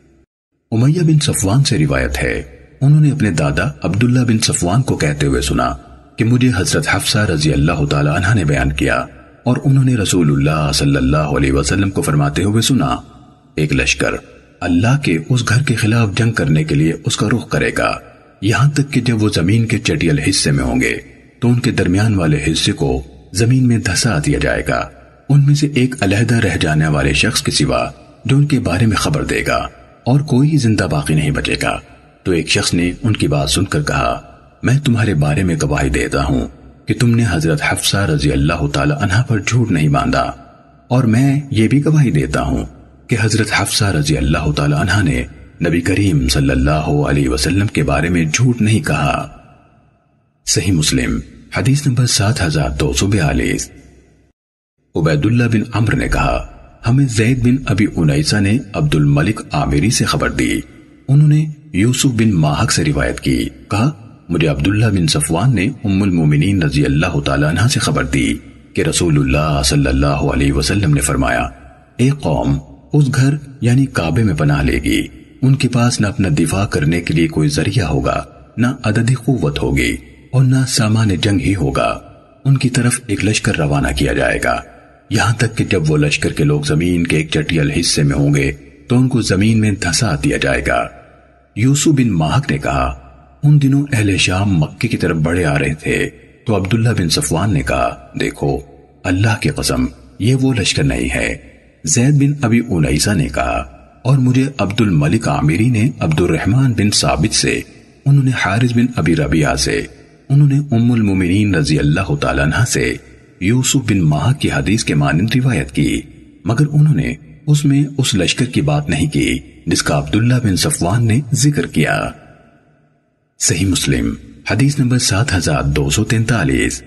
امیہ بن صفوان سے روایت ہے انہوں نے اپنے دادا عبداللہ بن صفوان کو کہتے ہوئے سنا کہ مجھے حضرت حفصہ رضی اللہ تعالی عنہ نے بیان کیا اور انہوں نے رسول اللہ صلی اللہ علیہ وسلم کو فرماتے ہوئے سنا ایک لشکر اللہ کے اس گھر کے خلاف جنگ کرنے کے لیے اس کا رخ کرے گا، یہاں تک کہ جب وہ زمین کے چٹیل حصے میں ہوں گے تو ان کے درمیان والے حصے کو زمین میں دھسا دیا جائے گا، ان میں سے ایک علیحدہ رہ جانے والے شخص کے سوا جو ان کے بارے میں خبر دے گا اور کوئی زندہ باقی نہیں بچے گا۔ تو ایک شخص نے ان کی بات سن کر کہا میں تمہارے بارے میں گواہی دیتا ہوں کہ تم نے حضرت حفصہ رضی اللہ تعالی عنہ پر جھوٹ نہیں باندھا، اور میں یہ بھی گواہی دیتا ہوں کہ حضرت حفصہ رضی اللہ تعالی عنہ نے نبی کریم صلی اللہ علیہ وسلم کے بارے میں جھوٹ نہیں کہا۔ صحیح مسلم حدیث نمبر سات ہزار دو سو بیالیس۔ عبید اللہ بن عمرو نے کہا ہمیں زید بن ابی انیسہ نے عبد الملک عامری سے خبر دی، انہوں نے یوسف بن ماہک سے روایت کی، کہا مجھے عبداللہ بن صفوان نے ام المومنین رضی اللہ تعالی عنہ سے خبر دی کہ رسول اللہ صلی اللہ علیہ وسلم نے فرمایا ایک قوم اس گھر یعنی کعبے میں پناہ لے گی، ان کے پاس نہ اپنا دفاع کرنے کے لیے کوئی ذریعہ ہوگا، نہ عددی قوت ہوگی اور نہ سامان جنگ ہی ہوگا، ان کی طرف ایک لشکر روانہ کیا جائے گا، یہاں تک کہ جب وہ لشکر کے لوگ زمین کے ایک چٹیل حصے میں ہوں گے تو ان کو زمین میں دھسا دیا جائے گا۔ یوسف بن ماہک نے کہا ان دنوں اہل شام مکے کی طرف بڑے آ رہے تھے، تو عبداللہ بن صفوان نے کہا دیکھو اللہ کی قسم یہ وہ لشکر نہیں ہے۔ زید بن ابی انیسہ نے کہا اور مجھے عبد الملک عامری نے عبد الرحمن بن ثابت سے، انہوں نے حارث بن ابی ربیعہ سے، انہوں نے ام المومنین رضی اللہ تعالیٰ عنہ سے یوسف بن ماہ کی حدیث کے مانند روایت کی، مگر انہوں نے اس میں اس لشکر کی بات نہیں کی جس کا عبداللہ بن صفوان نے ذکر کیا۔ صحیح مسلم حدیث نمبر سات ہزار دو سو تینتالیس۔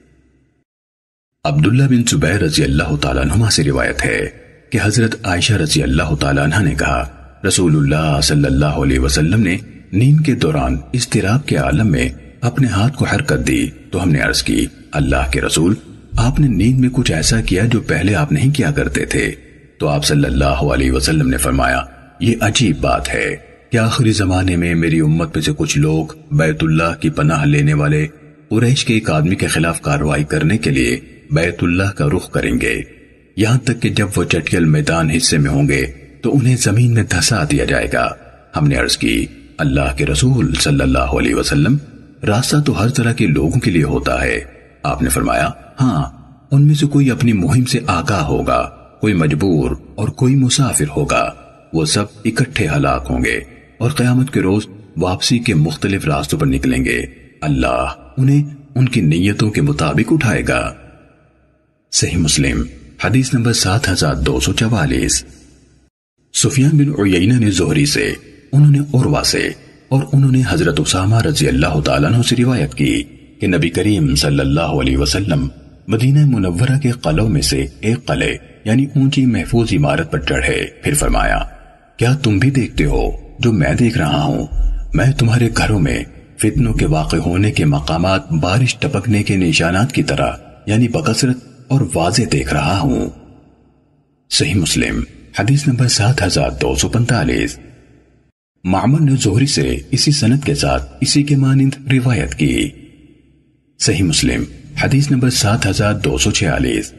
عبداللہ بن زبیر رضی اللہ تعالیٰ عنہ سے روایت ہے کہ حضرت عائشہ رضی اللہ تعالیٰ عنہ نے کہا رسول اللہ صلی اللہ علیہ وسلم نے نیند کے دوران اضطراب کے عالم میں اپنے ہاتھ کو حرکت دی تو ہم نے عرض کی اللہ کے رسول آپ نے نیند میں کچھ ایسا کیا جو پہلے آپ نہیں کیا کرتے تھے، تو آپ صلی اللہ علیہ وسلم نے فرمایا یہ عجیب بات ہے کہ آخری زمانے میں میری امت میں سے کچھ لوگ بیت اللہ کی پناہ لینے والے قریش کے ایک آدمی کے خلاف کارروائی کرنے کے لیے بیت اللہ کا رخ کریں گے، یہاں تک کہ جب وہ چٹکل میدان حصے میں ہوں گے تو انہیں زمین میں دھسا دیا جائے گا۔ ہم نے عرض کی اللہ کے رسول صلی اللہ علیہ وسلم راستہ تو ہر طرح کے لوگوں کے لیے ہوتا ہے۔ آپ نے فرمایا ہاں ان میں سے کوئی اپنی مہم سے آگاہ ہوگا، کوئی مجبور اور کوئی مسافر ہوگا، وہ سب اکٹھے ہلاک ہوں گے اور قیامت کے روز واپسی کے مختلف راستوں پر نکلیں گے، اللہ انہیں ان کی نیتوں کے مطابق اٹھائے گا۔ صحیح مسلم حدیث نمبر سات ہزار دو سو چوالیس۔ سفیان بن عیینہ نے زہری سے، انہوں نے عروہ سے اور انہوں نے حضرت اسامہ رضی اللہ تعالیٰ عنہ سے روایت کی کہ نبی کریم صلی اللہ علیہ وسلم مدینہ منورہ کے قلعوں میں سے ایک قلعے یعنی اونچی محفوظ عمارت پر چڑھے، پھر فرمایا کیا تم بھی دیکھتے ہو جو میں دیکھ رہا ہوں؟ میں تمہارے گھروں میں فتنوں کے واقع ہونے کے مقامات بارش ٹپکنے کے نشانات کی طرح یعنی بکثرت اور واضح دیکھ رہا ہوں۔ صحیح مسلم حدیث نمبر سات ہزار دو سو پینتالیس۔ معمر نے زہری سے اسی سند کے ساتھ اسی کے مانند روایت کی۔ صحیح مسلم حدیث نمبر سات ہزار دو سو چھیالیس۔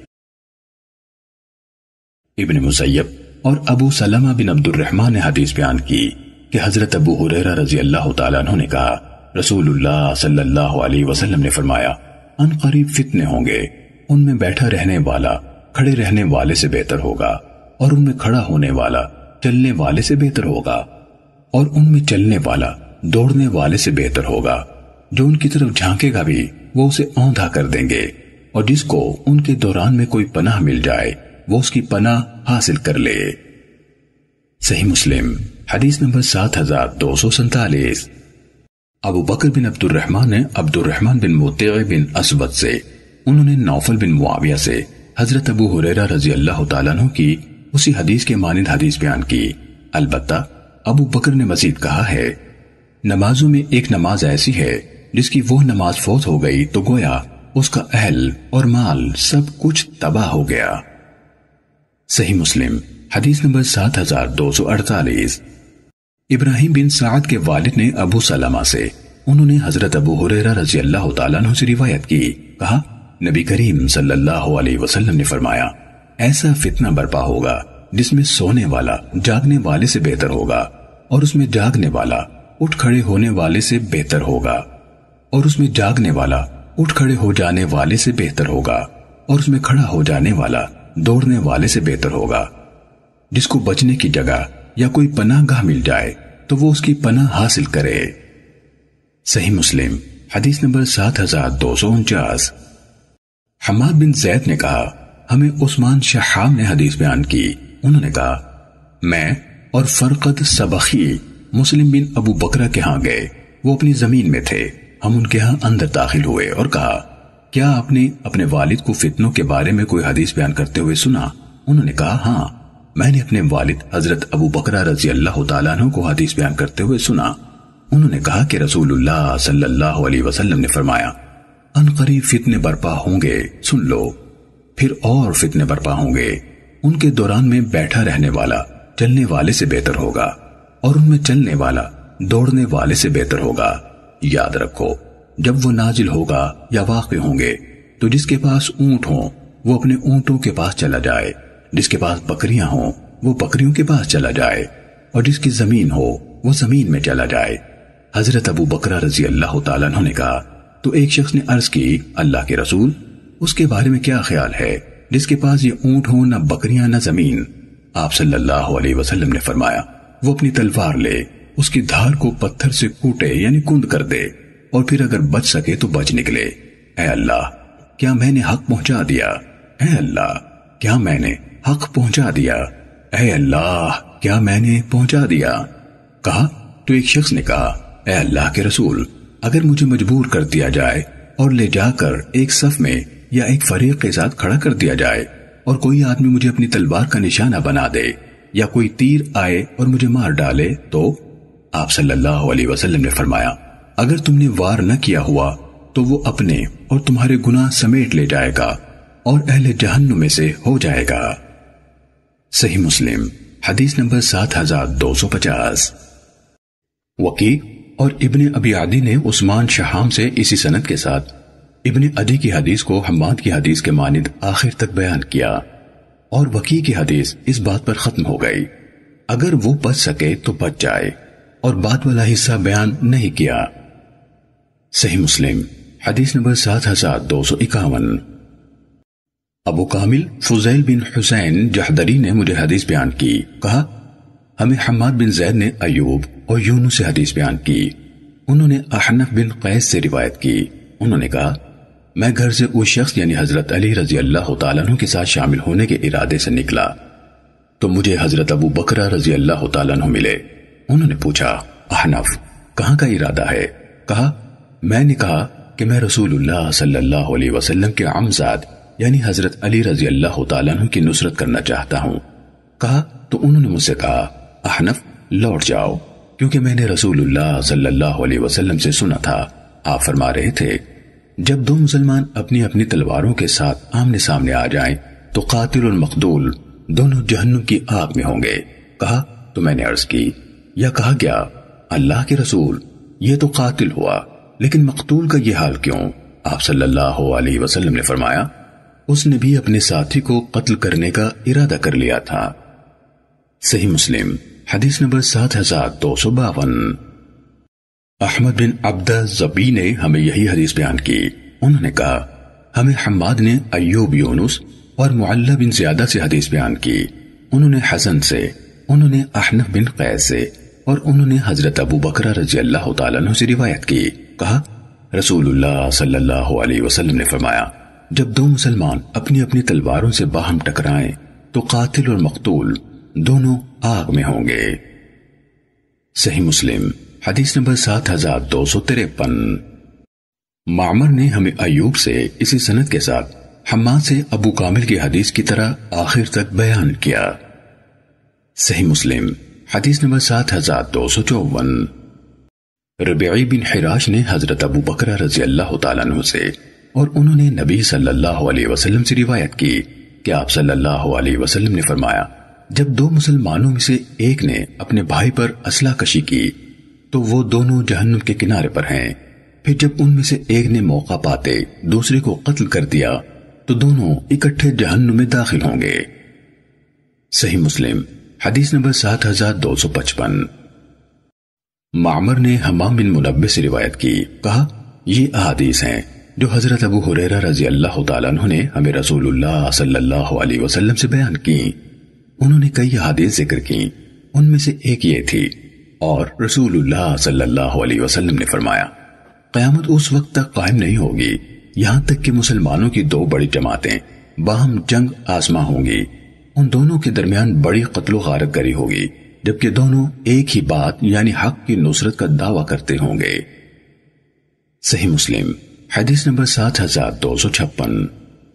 ابن مسیب اور ابو سلمہ بن عبد الرحمن نے حدیث بیان کی کہ حضرت ابو ہریرہ رضی اللہ تعالیٰ عنہ نے کہا رسول اللہ صلی اللہ علیہ وسلم نے فرمایا ان قریب فتنے ہوں گے، ان میں بیٹھا رہنے والا کھڑے رہنے والے سے بہتر ہوگا اور ان میں کھڑا ہونے والا چلنے والے سے بہتر ہوگا اور ان میں چلنے والا دوڑنے والے سے بہتر ہوگا، جو ان کی طرف جھانکے گا بھی وہ اسے اوندھا کر دیں گے، اور جس کو ان کے دوران میں کوئی پناہ مل جائے وہ اس کی پناہ حاصل کر لے۔ صحیح مسلم حدیث نمبر سات ہزار دو سو سینتالیس۔ ابو بکر بن عبد الرحمن نے عبد الرحمن بن مطیع بن اسود سے، انہوں نے نوفل بن معاویہ سے حضرت ابو ہریرہ رضی اللہ تعالیٰ عنہ کی اسی حدیث کے مانند حدیث بیان کی، البتہ ابو بکر نے مزید کہا ہے نمازوں میں ایک نماز ایسی ہے جس کی وہ نماز فوت ہو گئی تو گویا اس کا اہل اور مال سب کچھ تباہ ہو گیا۔ صحیح مسلم حدیث نمبر سات ہزار دو سو اڑتالیس۔ ابراہیم بن سعد کے والد نے ابو سلمہ سے، انہوں نے حضرت ابو ہریرہ رضی اللہ تعالیٰ عنہ سے روایت کی، کہا نبی کریم صلی اللہ علیہ وسلم نے فرمایا ایسا فتنہ برپا ہوگا جس میں سونے والا جاگنے والے سے بہتر ہوگا اور اس میں جاگنے والا اٹھ کھڑے ہونے والے سے بہتر ہوگا اور اس میں جاگنے والا اٹھ کھڑے ہو جانے والے سے بہتر ہوگا اور اس میں کھڑا ہو جانے والا دوڑنے والے سے بہتر ہوگا، جس کو بچنے کی جگہ یا کوئی پناہ گاہ مل جائے تو وہ اس کی پناہ حاصل کرے۔ صحیح مسلم حدیث نمبر سات ہزار دو سو انچاس۔ حماد بن زید نے کہا ہمیں عثمان شحام نے حدیث بیان کی، انہوں نے کہا میں اور فرقد سبخی مسلم بن ابو بکرہ کے ہاں گئے، وہ اپنی زمین میں تھے، ہم ان کے ہاں اندر داخل ہوئے اور کہا کیا آپ نے اپنے والد کو فتنوں کے بارے میں کوئی حدیث بیان کرتے ہوئے سنا؟ انہوں نے کہا ہاں میں نے اپنے والد حضرت ابو بکرہ رضی اللہ تعالیٰ عنہ کو حدیث بیان کرتے ہوئے سنا۔ انہوں نے کہا کہ رسول اللہ صلی اللہ علیہ وسلم نے فرمایا ان قریب فتنے برپا ہوں گے، سن لو، پھر اور فتنے برپا ہوں گے، ان کے دوران میں بیٹھا رہنے والا چلنے والے سے بہتر ہوگا اور ان میں چلنے والا دوڑنے والے سے بہتر ہوگا۔ یاد رکھو جب وہ نازل ہوگا یا واقع ہوں گے تو جس کے پاس اونٹ ہوں وہ اپنے اونٹوں کے پاس چلا جائے، جس کے پاس بکریاں ہوں وہ بکریوں کے پاس چلا جائے اور جس کی زمین ہو وہ زمین میں چلا جائے۔ حضرت ابو بکرہ رضی اللہ تعالیٰ عنہ نے کہا تو ایک شخص نے عرض کی اللہ کے رسول اس کے بارے میں کیا خیال ہے جس کے پاس یہ اونٹ ہو نہ بکریاں نہ زمین؟ آپ صلی اللہ علیہ وسلم نے فرمایا وہ اپنی تلوار لے اس کی دھار کو پتھر سے کوٹے یعنی کند کر دے اور پھر اگر بچ سکے تو بچ نکلے۔ اے اللہ کیا میں نے حق پہنچا دیا؟ اے اللہ کیا میں نے حق پہنچا دیا؟ اے اللہ کیا میں نے پہنچا دیا؟ کہا تو ایک شخص نے کہا اے اللہ کے رسول اگر مجھے مجبور کر دیا جائے اور لے جا کر ایک صف میں یا ایک فریق کے ساتھ کھڑا کر دیا جائے اور کوئی آدمی مجھے اپنی تلوار کا نشانہ بنا دے یا کوئی تیر آئے اور مجھے مار ڈالے تو؟ آپ صلی اللہ علیہ وسلم نے فرمایا اگر تم نے وار نہ کیا ہوا تو وہ اپنے اور تمہارے گناہ سمیٹ لے جائے گا اور اہل جہنم میں سے ہو جائے گا۔ صحیح مسلم حدیث نمبر سات ہزار دو سو پچاس۔ وکی اور ابن ابی عدی نے عثمان شہام سے اسی سند کے ساتھ ابن عدی کی حدیث کو حماد کی حدیث کے مانند آخر تک بیان کیا اور وکی کی حدیث اس بات پر ختم ہو گئی اگر وہ بچ سکے تو بچ جائے اور بعد والا حصہ بیان نہیں کیا۔ صحیح مسلم حدیث نمبر سات ہزار دو سو اکاون۔ ابو کامل فضیل بن حسین جہدری نے مجھے حدیث بیان کی، کہا ہمیں حماد بن زید نے ایوب اور یونس سے حدیث بیان کی، انہوں نے احنف بن قیس سے روایت کی، انہوں نے کہا میں گھر سے اس شخص یعنی حضرت علی رضی اللہ تعالیٰ عنہ کے ساتھ شامل ہونے کے ارادے سے نکلا تو مجھے حضرت ابو بکرہ رضی اللہ تعالیٰ عنہ ملے، انہوں نے پوچھا احنف کہاں کا ارادہ ہے؟ کہا میں نے کہا کہ میں رسول اللہ صلی اللہ علیہ وسلم کے عمزاد یعنی حضرت علی رضی اللہ تعالیٰ عنہ کی نصرت کرنا چاہتا ہوں۔ کہا تو انہوں نے مجھ سے کہا احنف لوٹ جاؤ کیونکہ میں نے رسول اللہ صلی اللہ علیہ وسلم سے سنا تھا، آپ فرما رہے تھے جب دو مسلمان اپنی اپنی تلواروں کے ساتھ آمنے سامنے آ جائیں تو قاتل اور مقتول دونوں جہنم کی آگ میں ہوں گے۔ کہا تو میں نے عرض کی یا کہا گیا اللہ کے رسول یہ تو قاتل ہوا لیکن مقتول کا یہ حال کیوں؟ آپ صلی اللہ علیہ وسلم نے فرمایا اس نے بھی اپنے ساتھی کو قتل کرنے کا ارادہ کر لیا تھا۔ صحیح مسلم حدیث نمبر سات ہزار دو سو باون۔ احمد بن عبدہ زبی نے ہمیں یہی حدیث بیان کی، انہوں نے کہا ہمیں حماد نے ایوب یونس اور معلہ بن زیادہ سے حدیث بیان کی، انہوں نے حسن سے، انہوں نے احنف بن قیس سے اور انہوں نے حضرت ابو بکرہ رضی اللہ تعالیٰ عنہ سے روایت کی، کہا رسول اللہ صلی اللہ علیہ وسلم نے فرمایا جب دو مسلمان اپنی اپنی تلواروں سے باہم ٹکرائیں تو قاتل اور مقتول دونوں آگ میں ہوں گے۔ صحیح مسلم حدیث نمبر سات ہزار دو سو تریپن۔ معمر نے ہمیں ایوب سے اسی سند کے ساتھ حماد سے ابو کامل کی حدیث کی طرح آخر تک بیان کیا۔ صحیح مسلم حدیث نمبر سات ہزار دو سو چوون۔ ربیعی بن حراش نے حضرت ابو بکرہ رضی اللہ تعالیٰ عنہ سے اور انہوں نے نبی صلی اللہ علیہ وسلم سے روایت کی کہ آپ صلی اللہ علیہ وسلم نے فرمایا جب دو مسلمانوں میں سے ایک نے اپنے بھائی پر اسلحہ کشی کی تو وہ دونوں جہنم کے کنارے پر ہیں، پھر جب ان میں سے ایک نے موقع پاتے دوسرے کو قتل کر دیا تو دونوں اکٹھے جہنم میں داخل ہوں گے۔ صحیح مسلم حدیث نمبر سات ہزار دو سو پچپن۔ معمر نے حمام بن منبہ سے روایت کی، کہا یہ احادیث ہیں جو حضرت ابو ہریرہ رضی اللہ تعالیٰ عنہ نے ہمیں رسول اللہ صلی اللہ علیہ وسلم سے بیان کی۔ انہوں نے کئی احادیث ذکر کی، ان میں سے ایک یہ تھی اور رسول اللہ صلی اللہ علیہ وسلم نے فرمایا قیامت اس وقت تک قائم نہیں ہوگی یہاں تک کہ مسلمانوں کی دو بڑی جماعتیں باہم جنگ آزما ہوں گی، ان دونوں کے درمیان بڑی قتل و غارت گری ہوگی جبکہ دونوں ایک ہی بات یعنی حق کی نصرت کا دعویٰ کرتے ہوں گے۔ صحیح مسلم حدیث نمبر سات ہزار دو سو چھپن۔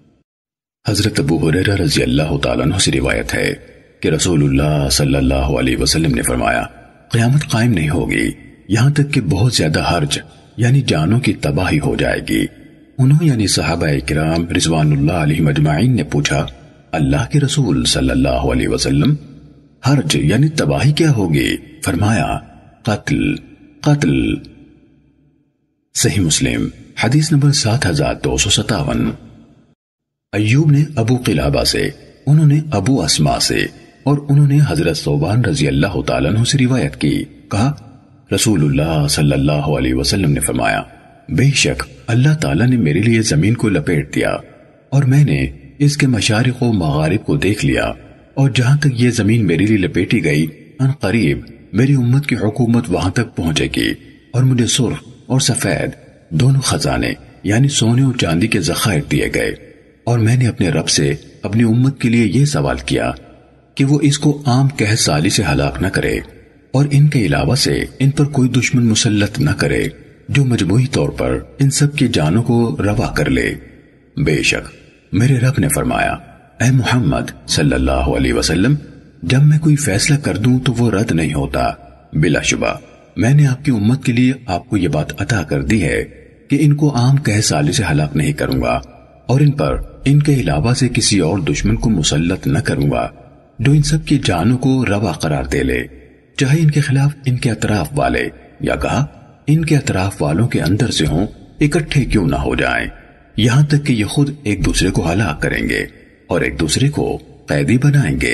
حضرت ابو ہریرہ رضی اللہ تعالیٰ عنہ سے روایت ہے کہ رسول اللہ صلی اللہ علیہ وسلم نے فرمایا قیامت قائم نہیں ہوگی یہاں تک کہ بہت زیادہ حرج یعنی جانوں کی تباہی ہو جائے گی۔ انہوں یعنی صحابہ کرام رضوان اللہ علیہ مجمعین نے پوچھا اللہ کے رسول صلی اللہ علیہ وسلم حرج یعنی تباہی کیا ہوگی؟ فرمایا قتل قتل۔ صحیح مسلم حدیث نمبر سات ہزار دو سو ستاون۔ ایوب نے ابو قلابہ سے، انہوں نے ابو اسما سے اور انہوں نے حضرت ثوبان رضی اللہ تعالیٰ عنہ سے روایت کی، کہا رسول اللہ صلی اللہ علیہ وسلم نے فرمایا بے شک اللہ تعالیٰ نے میرے لیے زمین کو لپیٹ دیا اور میں نے اس کے مشارق و مغارب کو دیکھ لیا، اور جہاں تک یہ زمین میرے لیے لپیٹی گئی ان قریب میری امت کی حکومت وہاں تک پہنچے گی، اور مجھے سرخ اور سفید دونوں خزانے یعنی سونے اور چاندی کے ذخائر دیے گئے، اور میں نے اپنے رب سے اپنی امت کے لیے یہ سوال کیا کہ وہ اس کو عام قحط سالی سے ہلاک نہ کرے، اور ان کے علاوہ سے ان پر کوئی دشمن مسلط نہ کرے جو مجموعی طور پر ان سب کی جانوں کو روا کر لے۔ بے شک میرے رب نے فرمایا، اے محمد صلی اللہ علیہ وسلم، جب میں کوئی فیصلہ کر دوں تو وہ رد نہیں ہوتا۔ بلا شبہ میں نے آپ کی امت کے لیے آپ کو یہ بات عطا کر دی ہے کہ ان کو عام قحط سالی سے ہلاک نہیں کروں گا، اور ان پر ان کے علاوہ سے کسی اور دشمن کو مسلط نہ کروں گا جو ان سب کی جانوں کو روا قرار دے لے، چاہے ان کے خلاف ان کے اطراف والے یا کہا ان کے اطراف والوں کے اندر سے ہوں اکٹھے کیوں نہ ہو جائیں، یہاں تک کہ یہ خود ایک دوسرے کو ہلاک کریں گے اور ایک دوسرے کو قیدی بنائیں گے۔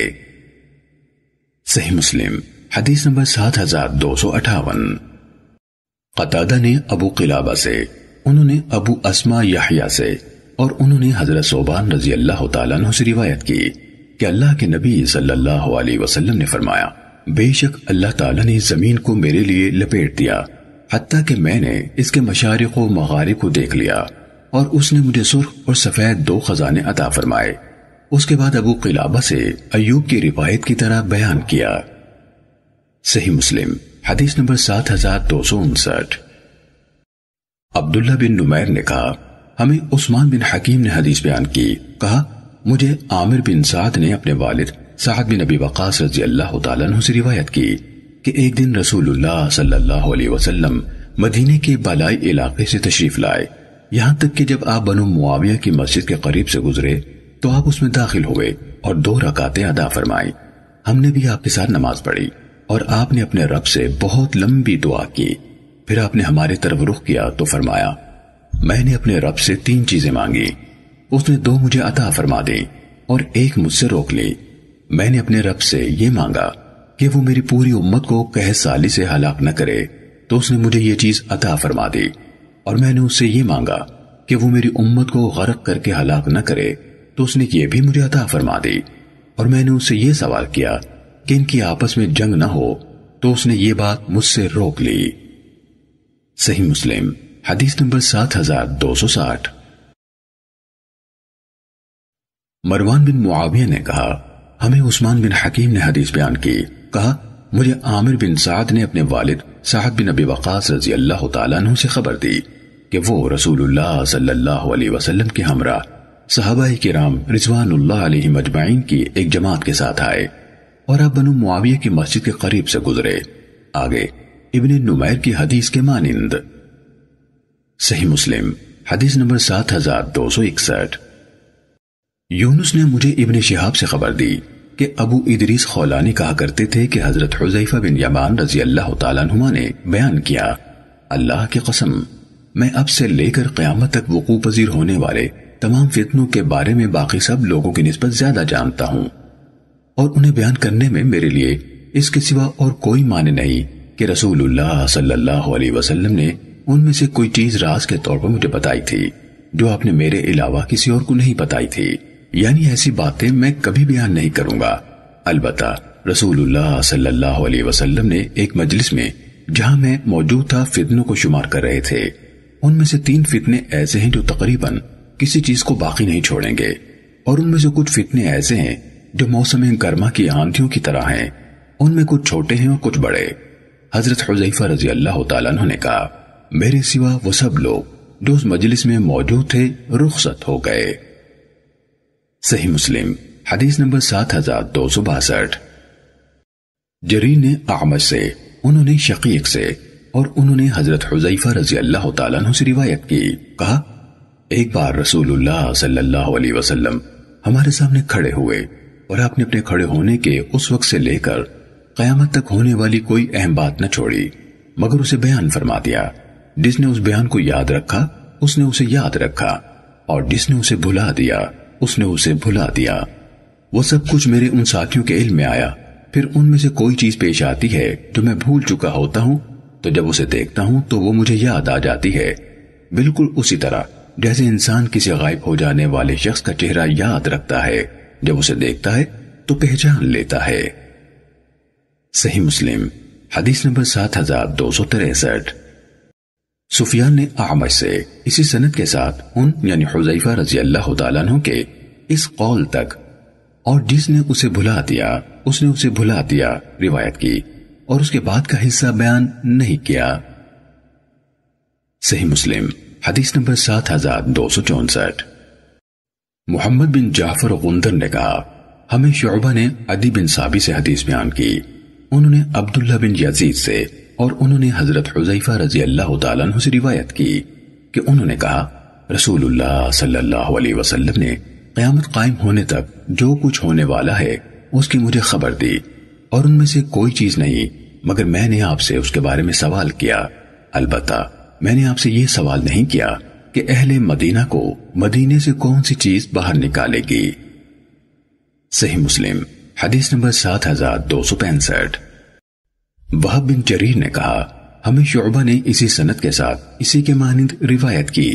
صحیح مسلم حدیث نمبر سات ہزار دو سو اٹھاون۔ قتادہ نے ابو قلابہ سے، انہوں نے ابو اسما یحییٰ سے، اور انہوں نے حضرت ثوبان رضی اللہ تعالیٰ عنہ سے روایت کی کہ اللہ کے نبی صلی اللہ علیہ وسلم نے فرمایا، بے شک اللہ تعالیٰ نے زمین کو میرے لیے لپیٹ دیا حتیٰ کہ میں نے اس کے مشارق و مغارب کو دیکھ لیا، اور اس نے مجھے سرخ اور سفید دو خزانے عطا فرمائے۔ اس کے بعد ابو قلابہ سے ایوب کی روایت کی طرح بیان کیا۔ صحیح مسلم حدیث نمبر سات ہزار دو سو انسٹھ۔ عبداللہ بن نمیر نے کہا، ہمیں عثمان بن حکیم نے حدیث بیان کی، کہا مجھے عامر بن سعد نے اپنے والد سعد بن ابی وقاص رضی اللہ تعالیٰ عنہ سے روایت کی کہ ایک دن رسول اللہ صلی اللہ علیہ وسلم مدینے کے بالائی علاقے سے تشریف لائے، یہاں تک کہ جب آپ بنو معاویہ کی مسجد کے قریب سے گزرے تو آپ اس میں داخل ہوئے اور دو رکعتیں ادا فرمائیں۔ ہم نے بھی آپ کے ساتھ نماز پڑھی اور آپ نے اپنے رب سے بہت لمبی دعا کی، پھر آپ نے ہمارے طرف رخ کیا تو فرمایا، میں نے اپنے رب سے تین چیزیں مانگی، اس نے دو مجھے عطا فرما دی اور ایک مجھ سے روک لی۔ میں نے اپنے رب سے یہ مانگا کہ وہ میری پوری امت کو قحط سالی سے ہلاک نہ کرے، تو اس نے مجھے یہ چیز عطا فرما دی، اور میں نے اس سے یہ مانگا کہ وہ میری امت کو غرق کر کے ہلاک نہ کرے، تو اس نے یہ بھی مجھے عطا فرما دی، اور میں نے اس سے یہ سوال کیا کہ ان کی آپس میں جنگ نہ ہو، تو اس نے یہ بات مجھ سے روک لی۔ صحیح مسلم حدیث نمبر سات ہزار دو سو ساٹھ۔ مروان بن معاویہ نے کہا، ہمیں عثمان بن حکیم نے حدیث بیان کی، کہا مجھے عامر بن سعد نے اپنے والد سعد بن ابی وقاص رضی اللہ تعالیٰ عنہ سے خبر دی کہ وہ رسول اللہ صلی اللہ علیہ وسلم کے ہمراہ صحابہ کرام رضوان اللہ علیہ مجمعین کی ایک جماعت کے ساتھ آئے، اور اب بنو معاویہ کی مسجد کے قریب سے گزرے۔ آگے ابن نمیر کی حدیث کے مانند۔ صحیح مسلم حدیث نمبر سات ہزار دو سو اکسٹھ۔ یونس نے مجھے ابن شہاب سے خبر دی کہ ابو ادریس خولانی کہا کرتے تھے کہ حضرت حذیفہ بن یمان رضی اللہ تعالیٰ عنہما نے بیان کیا، اللہ کی قسم میں اب سے لے کر قیامت تک وقوع پذیر ہونے والے تمام فتنوں کے بارے میں باقی سب لوگوں کی نسبت زیادہ جانتا ہوں، اور انہیں بیان کرنے میں میرے لیے اس کے سوا اور کوئی معنی نہیں کہ رسول اللہ صلی اللہ علیہ وسلم نے ان میں سے کوئی چیز راز کے طور پر مجھے بتائی تھی جو آپ نے میرے علاوہ کسی اور کو نہیں بتائی تھی، یعنی ایسی باتیں میں کبھی بیان نہیں کروں گا۔ البتہ رسول اللہ صلی اللہ علیہ وسلم نے ایک مجلس میں جہاں میں موجود تھا فتنوں کو شمار کر رہے تھے، ان میں سے تین فتنے ایسے ہیں جو تقریباً کسی چیز کو باقی نہیں چھوڑیں گے، اور ان میں سے کچھ فتنے ایسے ہیں جو موسم گرما کی آندھیوں کی طرح ہیں، ان میں کچھ چھوٹے ہیں اور کچھ بڑے۔ حضرت حذیفہ رضی اللہ تعالیٰ عنہ نے کہا، میرے سوا وہ سب لوگ جو اس مجلس میں موجود تھے رخصت ہو گئے۔ صحیح مسلم حدیث نمبر سات ہزار دو سو باسٹھ۔ جریر نے اعمش سے، انہوں نے شقیق سے، اور انہوں نے حضرت حذیفہ رضی اللہ تعالیٰ عنہ سے روایت کی، کہا ایک بار رسول اللہ صلی اللہ علیہ وسلم ہمارے سامنے کھڑے ہوئے، اور آپ نے اپنے کھڑے ہونے کے اس وقت سے لے کر قیامت تک ہونے والی کوئی اہم بات نہ چھوڑی مگر اسے بیان فرما دیا۔ جس نے اس بیان کو یاد رکھا اس نے اسے یاد رکھا، اور جس نے اسے بھلا دیا اس نے اسے بھلا دیا۔ وہ سب کچھ میرے ان ساتھیوں کے علم میں آیا، پھر ان میں سے کوئی چیز پیش آتی ہے جو میں بھول چکا ہوتا ہوں، تو جب اسے دیکھتا ہوں تو وہ مجھے یاد آ جاتی ہے۔ بالکل اسی طرح جیسے انسان کسی غائب ہو جانے والے شخص کا چہرہ یاد رکھتا ہے، جب اسے دیکھتا ہے تو پہچان لیتا ہے۔ صحیح مسلم حدیث نمبر سات ہزار دو سو تریسٹھ۔ سفیان نے اعمش سے اسی سند کے ساتھ ان یعنی حذیفہ رضی اللہ تعالیٰ عنہ کے اس قول تک اور جس نے اسے بھلا دیا اس نے اسے بھلا دیا روایت کی اور اس کے بعد کا حصہ بیان نہیں کیا۔ صحیح مسلم حدیث نمبر سات ہزار دو سو چونسٹھ۔ محمد بن جعفر غندر نے کہا ہمیں شعبہ نے عدی بن ثابت سے حدیث بیان کی، انہوں نے عبداللہ بن یزید سے اور انہوں نے حضرت حذیفہ رضی اللہ تعالیٰ عنہ سے روایت کی کہ انہوں نے کہا رسول اللہ صلی اللہ علیہ وسلم نے قیامت قائم ہونے تک جو کچھ ہونے والا ہے اس کی مجھے خبر دی، اور ان میں سے کوئی چیز نہیں مگر میں نے آپ سے اس کے بارے میں سوال کیا، البتہ میں نے آپ سے یہ سوال نہیں کیا کہ اہل مدینہ کو مدینے سے کون سی چیز باہر نکالے گی۔ صحیح مسلم حدیث نمبر سات ہزار دو سو پینسٹھ۔ وہب بن جریر نے کہا ہمیں شعبہ نے اسی سند کے ساتھ اسی کے مانند روایت کی۔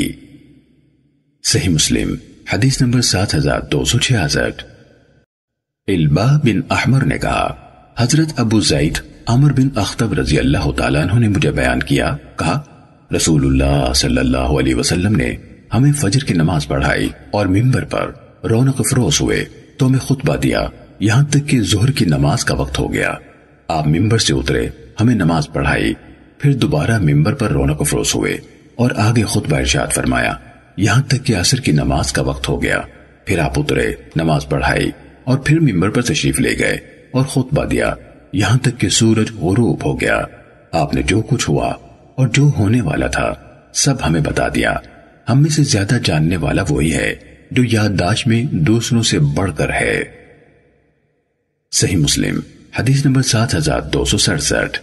صحیح مسلم حدیث نمبر سات ہزار دو سو چھیاسٹھ۔ البا بن احمر نے کہا حضرت ابو زید عمر بن اخطب رضی اللہ تعالیٰ عنہ نے مجھے بیان کیا، کہا رسول اللہ صلی اللہ علیہ وسلم نے ہمیں فجر کی نماز پڑھائی اور ممبر پر رونق افروز ہوئے تو ہمیں خطبہ دیا یہاں تک کہ ظہر کی نماز کا وقت ہو گیا، آپ ممبر سے اترے ہمیں نماز پڑھائی، پھر دوبارہ ممبر پر رونق افروز ہوئے اور آگے خطبہ ارشاد فرمایا یہاں تک کہ عصر کی نماز کا وقت ہو گیا، پھر آپ اترے نماز پڑھائی اور پھر ممبر پر تشریف لے گئے اور خطبہ دیا یہاں تک کہ سورج غروب ہو گیا، آپ نے جو کچھ ہوا اور جو ہونے والا تھا سب ہمیں بتا دیا، ہم میں سے زیادہ جاننے والا وہی ہے جو یادداشت میں دوسروں سے بڑھ کر ہے۔ صحیح مسلم حدیث نمبر سات ہزار دو سو سڑسٹھ۔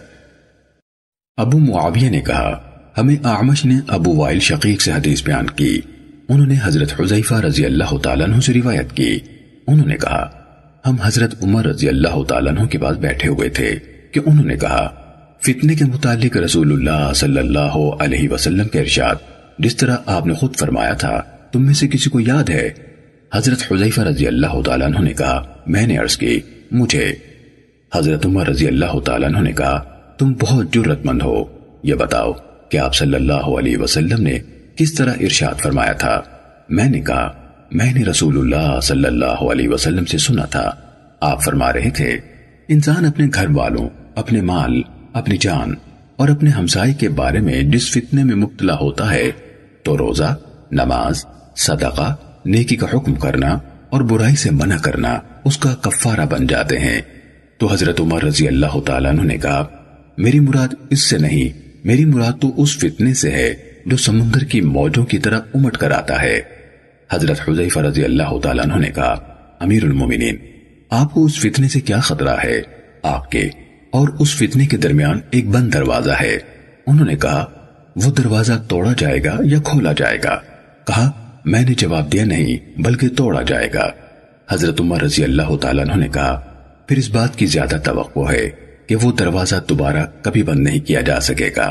ابو معاویہ نے کہا ہمیں اعمش نے ابو وائل شقیق سے حدیث بیان کی، انہوں نے حضرت حذیفہ رضی اللہ تعالیٰ عنہ سے روایت کی، انہوں نے کہا ہم حضرت عمر رضی اللہ تعالیٰ عنہ کے پاس بیٹھے ہوئے تھے کہ انہوں نے کہا فتنے کے متعلق رسول اللہ صلی اللہ علیہ وسلم کے ارشاد جس طرح آپ نے خود فرمایا تھا تم میں سے کسی کو یاد ہے؟ حضرت حذیفہ رضی اللہ تعالیٰ عنہ نے کہا میں نے عرض کی مجھے۔ حضرت عمر رضی اللہ تعالیٰ عنہ نے کہا تم بہت جرت مند ہو، یہ بتاؤ کہ آپ صلی اللہ علیہ وسلم نے کس طرح ارشاد فرمایا تھا؟ میں نے کہا میں نے رسول اللہ صلی اللہ علیہ وسلم سے سنا تھا، آپ فرما رہے تھے انسان اپنے گھر والوں، اپنے مال، اپنی جان اور اپنے ہمسائے کے بارے میں جس فتنے میں مبتلا ہوتا ہے تو روزہ، نماز، صدقہ، نیکی کا حکم کرنا اور برائی سے منع کرنا اس کا کفارہ بن جاتے ہیں۔ تو حضرت عمر رضی اللہ تعالیٰ عنہ نے کہا میری مراد اس سے نہیں، میری مراد تو اس فتنے سے ہے جو سمندر کی موجوں کی طرح امٹ کر آتا ہے۔ حضرت حذیفہ رضی اللہ تعالیٰ عنہ نے کہا امیر المومنین آپ کو اس فتنے سے کیا خطرہ ہے؟ آپ کے اور اس فتنے کے درمیان ایک بند دروازہ ہے۔ انہوں نے کہا وہ دروازہ توڑا جائے گا یا کھولا جائے گا؟ کہا میں نے جواب دیا نہیں بلکہ توڑا جائے گا۔ حضرت عمر رضی اللہ تعالیٰ عنہ نے کہا پھر اس بات کی زیادہ توقع ہے کہ وہ دروازہ دوبارہ کبھی بند نہیں کیا جا سکے گا۔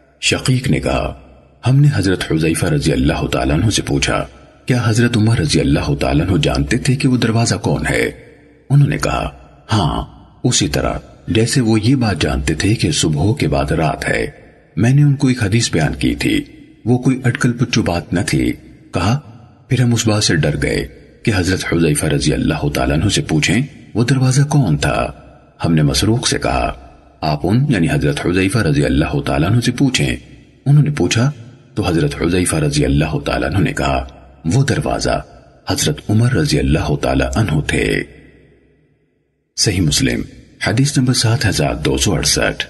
شقیق نے کہا ہم نے حضرت حذیفہ رضی اللہ تعالیٰ عنہ سے پوچھا کیا حضرت عمر رضی اللہ تعالیٰ عنہ جانتے تھے کہ وہ دروازہ کون ہے؟ انہوں نے کہا ہاں اسی طرح جیسے وہ یہ بات جانتے تھے کہ صبح کے بعد رات ہے۔ میں نے ان کو ایک حدیث بیان کی تھی، وہ کوئی اٹکل پچو بات نہ تھی۔ کہا پھر ہم اس بات سے ڈر گئے کہ حضرت حذیفہ رضی اللہ تعالیٰ عنہ سے پوچھیں وہ دروازہ کون تھا۔ ہم نے مسروق سے کہا آپ ان یعنی حضرت حذیفہ رضی اللہ تعالیٰ عنہ سے پوچھیں۔ انہوں نے پوچھا تو حضرت حذیفہ رضی اللہ تعالیٰ عنہ نے کہا وہ دروازہ حضرت عمر رضی اللہ تعالیٰ عنہ تھے۔ صحیح مسلم حدیث نمبر سات ہزار دو سو اڑسٹھ۔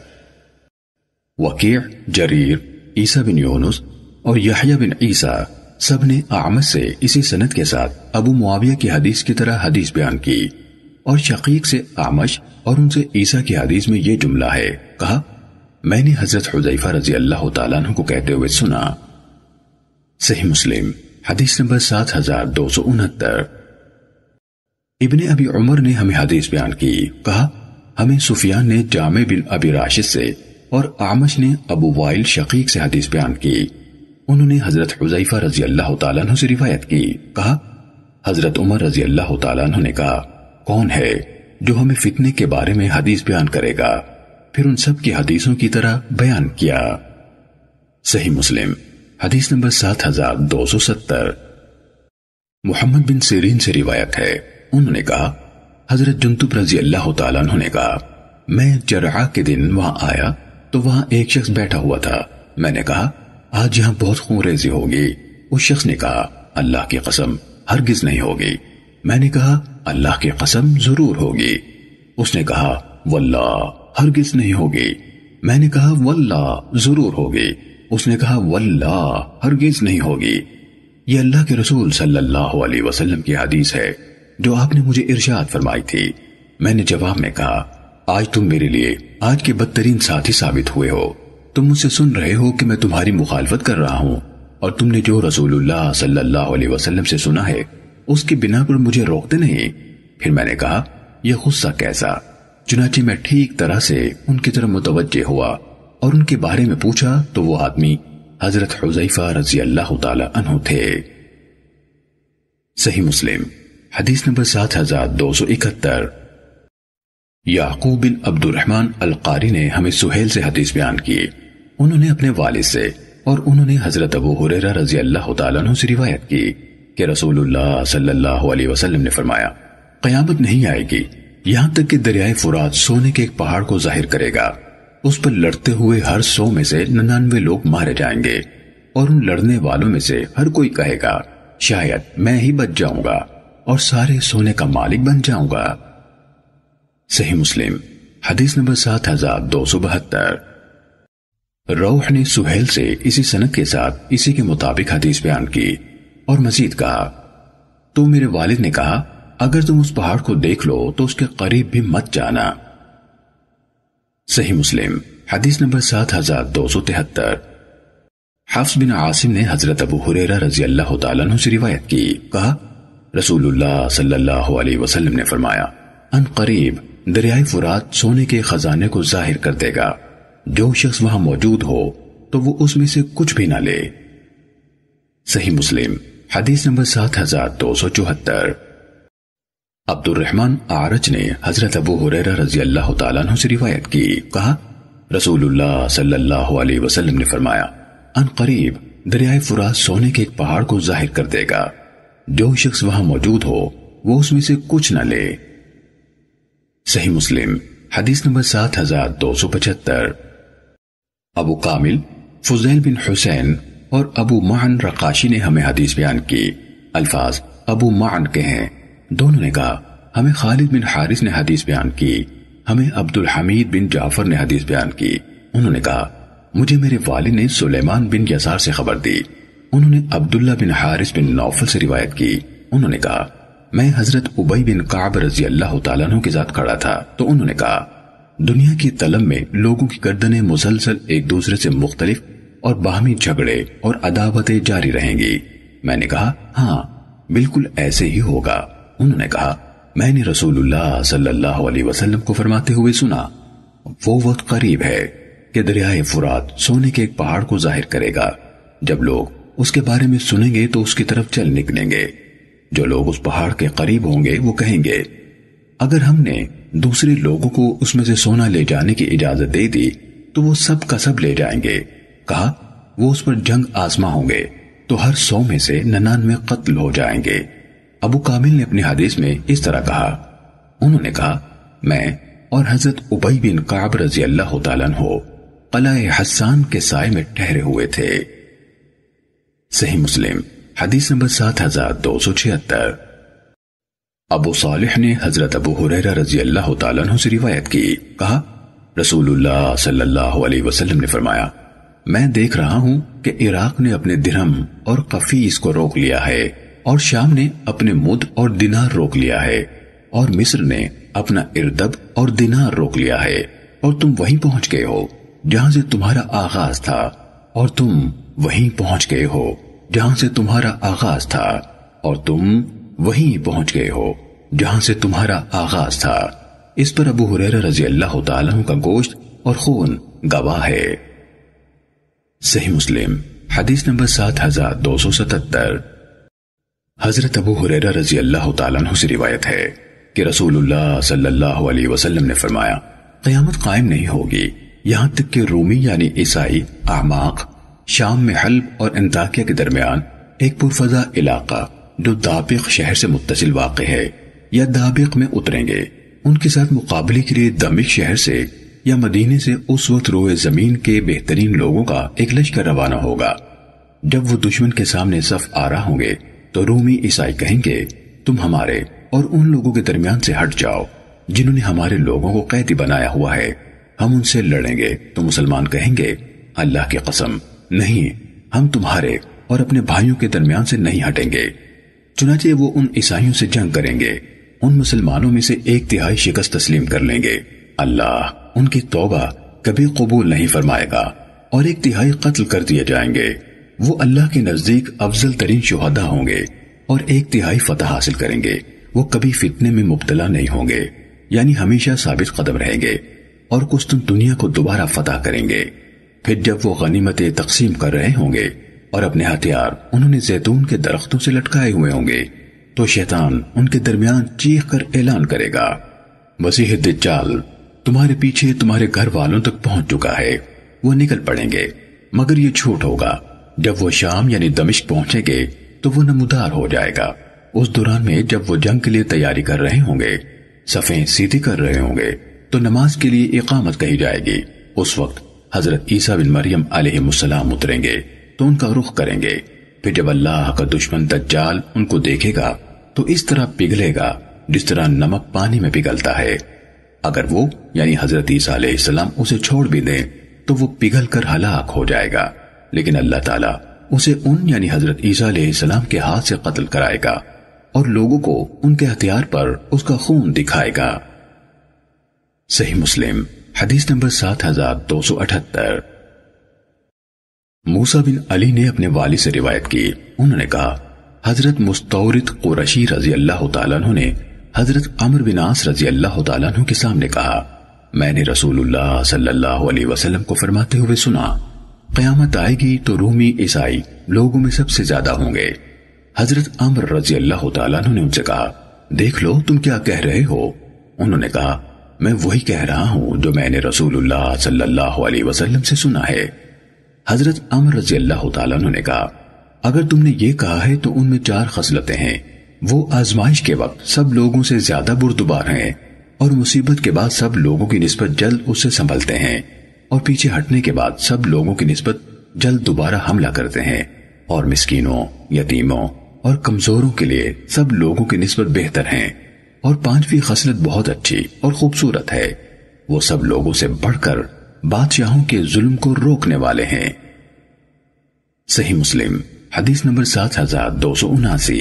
وکیع، جریر، عیسیٰ بن یونس اور یحییٰ بن عیسیٰ سب نے اعمش سے اسی سند کے ساتھ ابو معاویہ کی حدیث کی طرح حدیث بیان کی، اور شقیق سے اعمش اور ان سے عیسیٰ کی حدیث میں یہ جملہ ہے، کہا میں نے حضرت حذیفہ رضی اللہ تعالیٰ عنہ کو کہتے ہوئے سنا۔ صحیح مسلم حدیث نمبر سات ہزار دو سو انہتر۔ ابن ابی عمر نے ہمیں حدیث بیان کی، کہا ہمیں سفیان نے جامع بن ابی راشد سے اور اعمش نے ابو وائل شقیق سے حدیث بیان کی، انہوں نے حضرت حذیفہ رضی اللہ تعالیٰ عنہ سے روایت کی، کہا حضرت عمر رضی اللہ تعالیٰ عنہ نے کہا کون ہے جو ہمیں فتنے کے بارے میں حدیث بیان کرے گا؟ پھر ان سب کی حدیثوں کی طرح بیان کیا۔ صحیح مسلم حدیث نمبر سات ہزار دو سو ستر۔ محمد بن سیرین سے روایت ہے، انہوں نے کہا حضرت جندب رضی اللہ تعالیٰ عنہ نے کہا میں جرعہ کے دن وہاں آیا تو وہاں ایک شخص بیٹھا ہوا تھا۔ میں نے کہا آج یہاں بہت خون ریزی ہوگی۔ اس شخص نے کہا اللہ کی قسم ہرگز نہیں ہوگی۔ میں نے کہا اللہ کی قسم ضرور ہوگی۔ اس نے کہا واللہ ہرگز نہیں ہوگی۔ میں نے کہا واللہ ضرور ہوگی۔ اس نے کہا واللہ ہرگز نہیں ہوگی۔ یہ اللہ کے رسول صلی اللہ علیہ وسلم کی حدیث ہے جو آپ نے مجھے ارشاد فرمائی تھی۔ میں نے جواب میں کہا آج تم میرے لیے آج کے بدترین ساتھی ثابت ہوئے ہو۔ تم مجھ سے سن رہے ہو کہ میں تمہاری مخالفت کر رہا ہوں، اور تم نے جو رسول اللہ صلی اللہ علیہ وسلم سے سنا ہے اس کی بنا پر مجھے روکتے نہیں۔ پھر میں نے کہا یہ غصہ کیسا؟ چنانچہ میں ٹھیک طرح سے ان کی طرف متوجہ ہوا اور ان کے بارے میں پوچھا تو وہ آدمی حضرت حذیفہ رضی اللہ تعالی عنہ تھے۔ صحیح مسلم حدیث نمبر سات ہزار دو سو اکہتر۔ یعقوب بن عبد الرحمن القاری نے ہمیں سہیل سے حدیث بیان کی، انہوں نے اپنے والد سے اور انہوں نے حضرت ابو ہریرہ رضی اللہ تعالیٰ عنہ سے روایت کی کہ رسول اللہ صلی اللہ علیہ وسلم نے فرمایا قیامت نہیں آئے گی یہاں تک کہ دریائے فرات سونے کے ایک پہاڑ کو ظاہر کرے گا، اس پر لڑتے ہوئے ہر سو میں سے ننانوے لوگ مارے جائیں گے، اور ان لڑنے والوں میں سے ہر کوئی کہے گا شاید میں ہی بچ جاؤں گا اور سارے سونے کا مالک بن جاؤں گا۔ صحیح مسلم حدیث نمبر سات ہزار دو سو بہتر۔ روح نے سہیل سے اسی سند کے ساتھ اسی کے مطابق حدیث بیان کی اور مزید کہا تو میرے والد نے کہا اگر تم اس پہاڑ کو دیکھ لو تو اس کے قریب بھی مت جانا۔ صحیح مسلم حدیث نمبر سات ہزار دو سو تہتر۔ حفص بن عاصم نے حضرت ابو ہریرہ رضی اللہ تعالیٰ عنہ سے روایت کی، کہا رسول اللہ صلی اللہ علیہ وسلم نے فرمایا ان قریب دریائے فرات سونے کے خزانے کو ظاہر کر دے گا، جو شخص وہاں موجود ہو تو وہ اس میں سے کچھ بھی نہ لے۔ صحیح مسلم حدیث نمبر سات ہزار دو سو چوہتر۔ عبد الرحمن اعرج نے حضرت ابو ہریرہ رضی اللہ تعالیٰ عنہ سے روایت کی، کہا رسول اللہ صلی اللہ علیہ وسلم نے فرمایا ان قریب دریائے فرات سونے کے ایک پہاڑ کو ظاہر کر دے گا، جو شخص وہاں موجود ہو وہ اس میں سے کچھ نہ لے۔ صحیح مسلم حدیث نمبر سات ہزار دو سو پچہتر۔ ابو کامل فضیل بن حسین اور ابو معن رقاشی نے ہمیں حدیث بیان کی، الفاظ ابو معن کے ہیں، دونوں نے کہا ہمیں خالد بن حارث نے حدیث بیان کی، ہمیں عبد الحمید بن جعفر نے حدیث بیان کی، انہوں نے کہا مجھے میرے والد نے سلیمان بن یسار سے خبر دی، انہوں نے عبداللہ بن حارث بن نوفل سے روایت کی، انہوں نے کہا میں حضرت ابی بن کعب رضی اللہ تعالیٰ عنہ کے ساتھ کھڑا تھا تو انہوں نے کہا دنیا کی طلب میں لوگوں کی گردنیں مسلسل ایک دوسرے سے مختلف اور باہمی جھگڑے اور عداوتیں جاری رہیں گی۔ میں نے کہا ہاں بالکل ایسے ہی ہوگا۔ انہوں نے کہا میں نے رسول اللہ صلی اللہ علیہ وسلم کو فرماتے ہوئے سنا وہ وقت قریب ہے کہ دریائے فرات سونے کے ایک پہاڑ کو ظاہر کرے گا، جب لوگ اس کے بارے میں سنیں گے تو اس کی طرف چل نکلیں گے، جو لوگ اس پہاڑ کے قریب ہوں گے وہ کہیں گے اگر ہم نے دوسرے لوگوں کو اس میں سے سونا لے جانے کی اجازت دے دی تو وہ سب کا سب لے جائیں گے۔ کہا وہ اس پر جنگ آزما ہوں گے تو ہر سو میں سے ننانوے قتل ہو جائیں گے۔ ابو کامل نے اپنی حدیث میں اس طرح کہا، انہوں نے کہا میں اور حضرت ابی بن کعب رضی اللہ تعالیٰ عنہ قلعہ حسان کے سائے میں ٹھہرے ہوئے تھے۔ صحیح مسلم حدیث نمبر سات ہزار دو سو چھہتر۔ ابو صالح نے حضرت ابو ہریرہ رضی اللہ تعالیٰ عنہ سے روایت کی، کہا رسول اللہ صلی اللہ علیہ وسلم نے فرمایا میں دیکھ رہا ہوں کہ عراق نے اپنے درہم اور قفیس کو روک لیا ہے، اور شام نے اپنے مد اور دینار روک لیا ہے، اور مصر نے اپنا اردب اور دینار روک لیا ہے، اور تم وہیں پہنچ گئے ہو جہاں سے تمہارا آغاز تھا، اور تم وہیں پہنچ گئے ہو جہاں سے تمہارا آغاز تھا اور تم وہیں پہنچ گئے ہو جہاں سے تمہارا آغاز تھا۔ اس پر ابو ہریرہ رضی اللہ تعالیٰ عنہ کا گوشت اور خون گواہ ہے۔ صحیح مسلم حدیث نمبر سات ہزار دو سو ستتر۔ حضرت ابو ہریرہ رضی اللہ تعالیٰ عنہ سے روایت ہے کہ رسول اللہ صلی اللہ علیہ وسلم نے فرمایا قیامت قائم نہیں ہوگی یہاں تک کہ رومی یعنی عیسائی اعماق شام میں حلب اور انطاکیہ کے درمیان ایک پرفضا علاقہ جو دابق شہر سے متصل واقع ہے یا دابق میں اتریں گے، ان کے ساتھ مقابلے کے لیے دمشق شہر سے یا مدینے سے اس وقت روئے زمین کے بہترین لوگوں کا ایک لشکر روانہ ہوگا۔ جب وہ دشمن کے سامنے صف آ رہا ہوں گے تو رومی عیسائی کہیں گے تم ہمارے اور ان لوگوں کے درمیان سے ہٹ جاؤ جنہوں نے ہمارے لوگوں کو قیدی بنایا ہوا ہے، ہم ان سے لڑیں گے۔ تو مسلمان کہیں گے اللہ کی قسم نہیں، ہم تمہارے اور اپنے بھائیوں کے درمیان سے نہیں ہٹیں گے۔ چنانچہ وہ ان عیسائیوں سے جنگ کریں گے، ان مسلمانوں میں سے ایک تہائی شکست تسلیم کر لیں گے، اللہ ان کی توبہ کبھی قبول نہیں فرمائے گا، اور ایک تہائی قتل کر دیے جائیں گے۔ وہ اللہ کے نزدیک افضل ترین شہداء ہوں گے اور ایک تہائی فتح حاصل کریں گے۔ وہ کبھی فتنے میں مبتلا نہیں ہوں گے، یعنی ہمیشہ ثابت قدم رہیں گے اور قسطن دنیا کو دوبارہ فتح کریں گے۔ پھر جب وہ غنیمتیں تقسیم کر رہے ہوں گے اور اپنے ہتھیار انہوں نے زیتون کے درختوں سے لٹکائے ہوئے ہوں گے تو شیطان ان کے درمیان چیخ کر اعلان کرے گا مسیح دجال تمہارے پیچھے تمہارے گھر والوں تک پہنچ چکا ہے۔ وہ نکل پڑیں گے مگر یہ جھوٹ ہوگا۔ جب وہ شام یعنی دمشق پہنچیں گے تو وہ نمودار ہو جائے گا۔ اس دوران میں جب وہ جنگ کے لیے تیاری کر رہے ہوں گے، صفیں سیدھی کر رہے ہوں گے تو نماز کے لیے اقامت کہی جائے گی۔ اس وقت حضرت عیسیٰ بن مریم علیہ السلام اتریں گے تو ان کا رخ کریں گے۔ پھر جب اللہ کا دشمن دجال ان کو دیکھے گا تو اس طرح پگھلے گا جس طرح نمک پانی میں پگھلتا ہے۔ اگر وہ یعنی حضرت عیسیٰ علیہ السلام اسے چھوڑ بھی دیں تو وہ پگھل کر ہلاک ہو جائے گا، لیکن اللہ تعالیٰ اسے ان یعنی حضرت عیسیٰ علیہ السلام کے ہاتھ سے قتل کرائے گا اور لوگوں کو ان کے ہتھیار پر اس کا خون دکھائے گا۔ صحیح مسلم حدیث نمبر سات ہزار دو سو اٹھتر۔ موسیٰ بن علی نے اپنے والد سے روایت کی، انہوں نے کہا حضرت مستورد قرشی رضی اللہ تعالیٰ عنہ نے حضرت عمرو بن عاص رضی اللہ تعالیٰ عنہ کے سامنے کہا میں نے رسول اللہ صلی اللہ علیہ وسلم کو فرماتے ہوئے سنا قیامت آئے گی تو رومی عیسائی لوگوں میں سب سے زیادہ ہوں گے۔ حضرت عمرو رضی اللہ تعالیٰ عنہ نے ان سے کہا دیکھ لو تم کیا کہہ رہے ہو؟ انہوں نے کہا میں وہی کہہ رہا ہوں جو میں نے رسول اللہ صلی اللہ علیہ وسلم سے سنا ہے۔ حضرت عمرو رضی اللہ تعالیٰ عنہ نے کہا اگر تم نے یہ کہا ہے تو ان میں چار خصلتیں ہیں، وہ آزمائش کے وقت سب لوگوں سے زیادہ بردبار ہیں اور مصیبت کے بعد سب لوگوں کی نسبت جلد اس سے سنبھلتے ہیں اور پیچھے ہٹنے کے بعد سب لوگوں کی نسبت جلد دوبارہ حملہ کرتے ہیں اور مسکینوں، یتیموں اور کمزوروں کے لیے سب لوگوں کی نسبت بہتر ہیں۔ اور پانچویں خصلت بہت اچھی اور خوبصورت ہے، وہ سب لوگوں سے بڑھ کر بادشاہوں کے ظلم کو روکنے والے ہیں۔ صحیح مسلم حدیث نمبر سات ہزار دو سو اناسی۔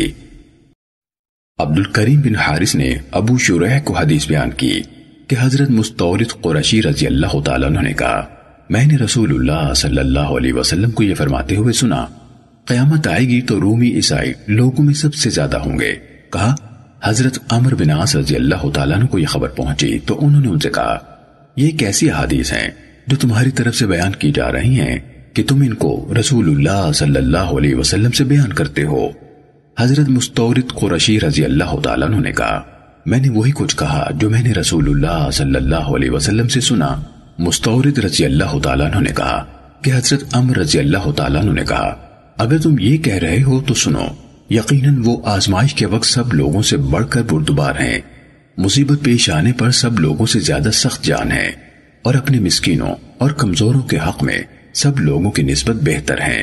عبد الکریم بن حارث نے ابو شریح کو حدیث بیان کی کہ حضرت مستورد قرشی رضی اللہ تعالیٰ عنہ نے کہا میں نے رسول اللہ صلی اللہ علیہ وسلم کو یہ فرماتے ہوئے سنا قیامت آئے گی تو رومی عیسائی لوگوں میں سب سے زیادہ ہوں گے۔ کہا حضرت عمرو بن عاص رضی اللہ تعالیٰ عنہ کو یہ خبر پہنچی تو انہوں نے ان سے کہا یہ کیسی احادیث ہیں جو تمہاری طرف سے بیان کی جا رہی ہیں کہ تم ان کو رسول اللہ صلی اللہ علیہ وسلم سے بیان کرتے ہو؟ حضرت مستورد قرشی رضی اللہ تعالیٰ عنہ نے کہا میں نے وہی کچھ کہا جو میں نے رسول اللہ صلی اللہ علیہ وسلم سے سنا۔ مستورد رضی اللہ تعالیٰ عنہ نے کہا کہ حضرت عمرو رضی اللہ تعالیٰ عنہ نے کہا اگر تم یہ کہہ رہے ہو تو سنو، یقیناً وہ آزمائش کے وقت سب لوگوں سے بڑھ کر بردبار ہیں، مصیبت پیش آنے پر سب لوگوں سے زیادہ سخت جان ہیں اور اپنے مسکینوں اور کمزوروں کے حق میں سب لوگوں کی نسبت بہتر ہیں۔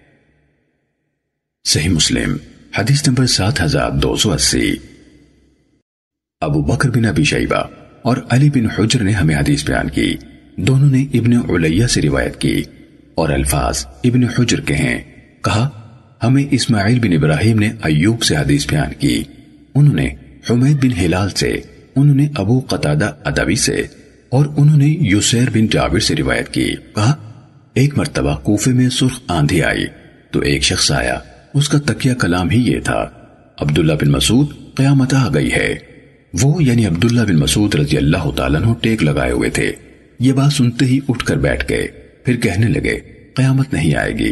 صحیح مسلم حدیث نمبر سات ہزار دو سو اسی۔ ابو بکر بن ابی شیبہ اور علی بن حجر نے ہمیں حدیث بیان کی، دونوں نے ابن علیہ سے روایت کی اور الفاظ ابن حجر کے ہیں۔ کہا ہمیں اسماعیل بن ابراہیم نے ایوب سے حدیث بیان کی، انہوں نے حمید بن ہلال سے، انہوں نے ابو قتادہ ادوی سے اور انہوں نے یسیر بن جابر سے روایت کی۔ کہا ایک مرتبہ کوفے میں سرخ آندھی آئی تو ایک شخص آیا، اس کا تکیہ کلام ہی یہ تھا عبداللہ بن مسعود قیامت آ گئی ہے۔ وہ یعنی عبداللہ بن مسعود رضی اللہ تعالیٰ عنہ ٹیک لگائے ہوئے تھے، یہ بات سنتے ہی اٹھ کر بیٹھ گئے، پھر کہنے لگے قیامت نہیں آئے گی۔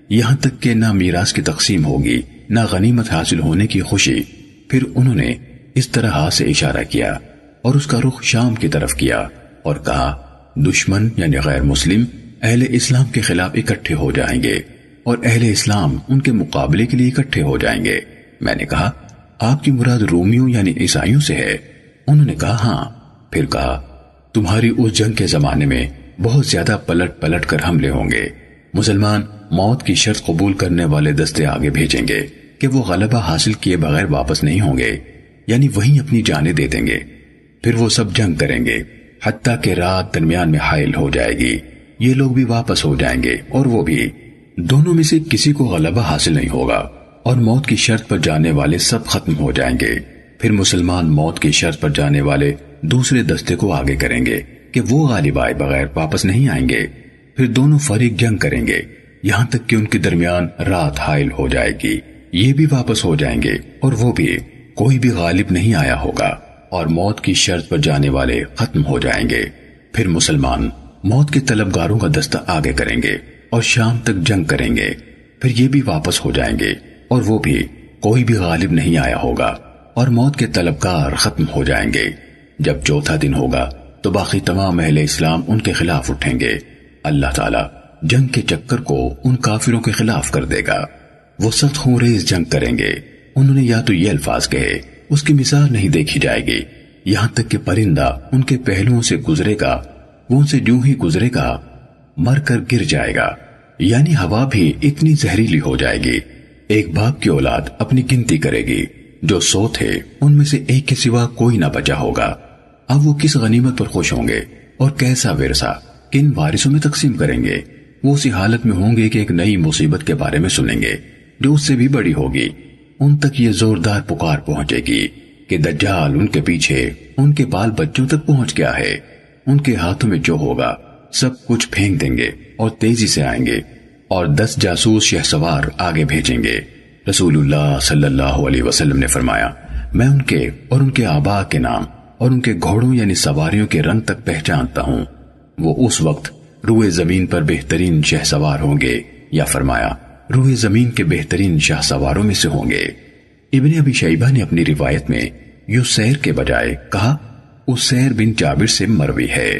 یہاں تک کہ نہ میراث کی تقسیم ہوگی نہ غنیمت حاصل ہونے کی خوشی۔ پھر انہوں نے اس طرح ہاتھ سے اشارہ کیا اور اس کا رخ شام کی طرف کیا اور کہا دشمن یعنی غیر مسلم اہل اسلام کے خلاف اکٹھے ہو جائیں گے اور اہل اسلام ان کے مقابلے کے لیے اکٹھے ہو جائیں گے۔ میں نے کہا آپ کی مراد رومیوں یعنی عیسائیوں سے ہے؟ انہوں نے کہا ہاں۔ پھر کہا تمہاری اس جنگ کے زمانے میں بہت زیادہ پلٹ پلٹ کر حملے ہوں گے۔ مسلمان موت کی شرط قبول کرنے والے دستے آگے بھیجیں گے کہ وہ غلبہ حاصل کیے بغیر واپس نہیں ہوں گے، یعنی وہیں اپنی جانیں دے دیں گے۔ پھر وہ سب جنگ کریں گے حتیٰ کہ رات درمیان میں حائل ہو جائے گی، یہ لوگ بھی واپس ہو جائیں گے اور وہ بھی، دونوں میں سے کسی کو غلبہ حاصل نہیں ہوگا اور موت کی شرط پر جانے والے سب ختم ہو جائیں گے۔ پھر مسلمان موت کی شرط پر جانے والے دوسرے دستے کو آگے کریں گے کہ وہ غالب آئے بغیر واپس نہیں آئیں گے۔ پھر دونوں فریق جنگ کریں گے یہاں تک کہ ان کے درمیان رات حائل ہو جائے گی، یہ بھی واپس ہو جائیں گے اور وہ بھی، کوئی بھی غالب نہیں آیا ہوگا اور موت کی شرط پر جانے والے ختم ہو جائیں گے۔ پھر مسلمان موت کے طلبگاروں کا دستہ آگے کریں گے اور شام تک جنگ کریں گے، پھر یہ بھی واپس ہو جائیں گے اور وہ بھی، کوئی بھی غالب نہیں آیا ہوگا اور موت کے طلبگار ختم ہو جائیں گے۔ جب چوتھا دن ہوگا تو باقی تمام اہل اسلام ان کے خلاف اٹھیں گے۔ اللہ تعالیٰ جنگ کے چکر کو ان کافروں کے خلاف کر دے گا، وہ سخت خونریز جنگ کریں گے۔ انہوں نے یا تو یہ الفاظ کہے اس کی مثال نہیں دیکھی جائے گی، یہاں تک کہ پرندہ ان کے پہلوؤں سے گزرے گا، وہ ان سے جو ہی گزرے گا مر کر گر جائے گا، یعنی ہوا بھی اتنی زہریلی ہو جائے گی۔ ایک باپ کی اولاد اپنی گنتی کرے گی، جو سو تھے ان میں سے ایک کے سوا کوئی نہ بچا ہوگا۔ اب وہ کس غنیمت پر خوش ہوں گے اور کیسا ورثہ کن وارثوں میں تقسیم کریں گے؟ وہ اسی حالت میں ہوں گے کہ ایک نئی مصیبت کے بارے میں سنیں گے جو اس سے بھی بڑی ہوگی۔ ان تک یہ زوردار پکار پہنچے گی کہ دجال ان کے پیچھے ان کے بال بچوں تک پہنچ گیا ہے، ان کے ہاتھوں میں جو ہوگا سب کچھ پھینک دیں گے اور تیزی سے آئیں گے اور دس جاسوس شہ سوار آگے بھیجیں گے۔ رسول اللہ صلی اللہ علیہ وسلم نے فرمایا میں ان کے اور ان کے آبا کے نام اور ان کے گھوڑوں یعنی سواریوں کے رنگ تک پہچانتا ہوں، وہ اس وقت روئے زمین پر بہترین شہ سوار ہوں گے، یا فرمایا روئے زمین کے بہترین شاہ سواروں میں سے ہوں گے۔ ابن ابی شیبہ نے اپنی روایت میں یسیر کے بجائے کہا اسیر بن جابر سے مروی ہے۔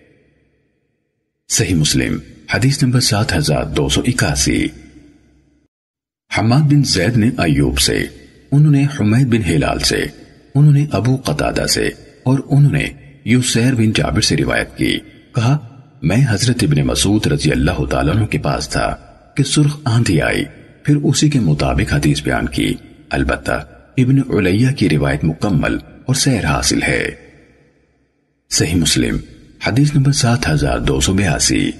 صحیح مسلم حدیث نمبر سات ہزار دو سو اکاسی۔ حماد بن زید نے ایوب سے، انہوں نے حمید بن ہلال سے، انہوں نے ابو قتادہ سے اور انہوں نے یسیر بن جابر سے روایت کی، کہا میں حضرت ابن مسعود رضی اللہ تعالیٰ عنہ کے پاس تھا کہ سرخ آندھی آئی، پھر اسی کے مطابق حدیث بیان کی، البتہ ابن علیہ کی روایت مکمل اور سیر حاصل ہے۔ صحیح مسلم حدیث نمبر سات ہزار دو سو بیاسی۔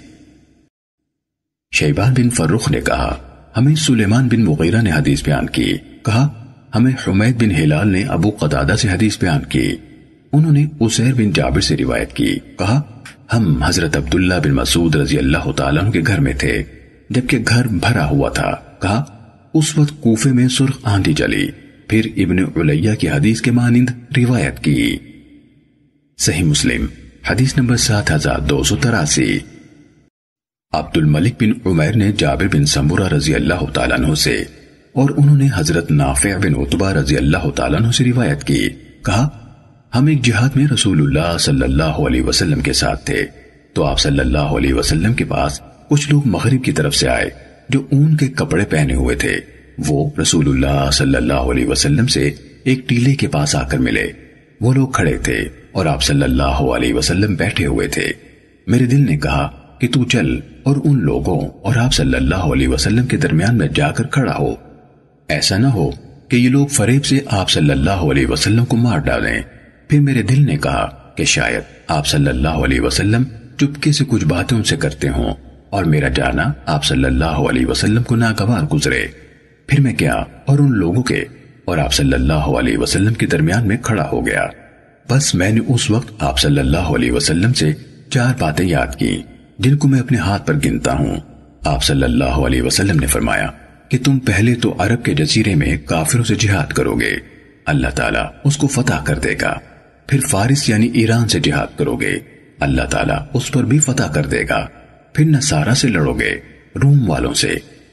شیبان بن فرخ نے کہا ہمیں سلیمان بن مغیرہ نے حدیث بیان کی، کہا ہمیں حمید بن ہلال نے ابو قتادہ سے حدیث بیان کی، انہوں نے اسیر بن جابر سے روایت کی، کہا ہم حضرت عبداللہ بن مسعود رضی اللہ تعالیٰ عنہ کے گھر میں تھے جبکہ گھر بھرا ہوا تھا، کہا اس وقت کوفے میں سرخ آندھی چلی، پھر ابن علیہ کی حدیث کے مانند روایت کی۔ صحیح مسلم حدیث نمبر سات ہزار دو سو تراسی۔ عبد الملک بن عمیر نے جابر بن سمورہ رضی اللہ تعالیٰ عنہ سے اور انہوں نے حضرت نافع بن عتبہ رضی اللہ تعالیٰ عنہ سے روایت کی، کہا ہم ایک جہاد میں رسول اللہ صلی اللہ علیہ وسلم کے ساتھ تھے تو آپ صلی اللہ علیہ وسلم کے پاس کچھ لوگ مغرب کی طرف سے آئے جو اون کے کپڑے پہنے ہوئے تھے، وہ رسول اللہ صلی اللہ علیہ وسلم سے ایک ٹیلے کے پاس آ کر ملے، وہ لوگ کھڑے تھے اور آپ صلی اللہ علیہ وسلم بیٹھے ہوئے تھے۔ میرے دل نے کہا کہ تو چل اور ان لوگوں اور آپ صلی اللہ علیہ وسلم کے درمیان میں جا کر کھڑا ہو، ایسا نہ ہو کہ یہ لوگ فریب سے آپ صلی اللہ علیہ وسلم کو مار ڈالیں۔ پھر میرے دل نے کہا کہ شاید آپ صلی اللہ علیہ وسلم چپکے سے کچھ باتیں ان سے کرتے ہوں اور میرا جانا آپ صلی اللہ علیہ وسلم کو ناگوار گزرے۔ پھر میں گیا اور ان لوگوں کے اور آپ صلی اللہ علیہ وسلم کے درمیان میں کھڑا ہو گیا، بس میں نے اس وقت آپ صلی اللہ علیہ وسلم سے چار باتیں یاد کی جن کو میں اپنے ہاتھ پر گنتا ہوں۔ آپ صلی اللہ علیہ وسلم نے فرمایا کہ تم پہلے تو عرب کے جزیرے میں کافروں سے جہاد کرو گے، اللہ تعالیٰ اس کو فتح کر دے گا، پھر فارس یعنی ایران سے جہاد کرو گے، اللہ تعالیٰ اس پر بھی فتح کر دے گا، پھر نصارہ سے لڑو گے، روم والوں سے،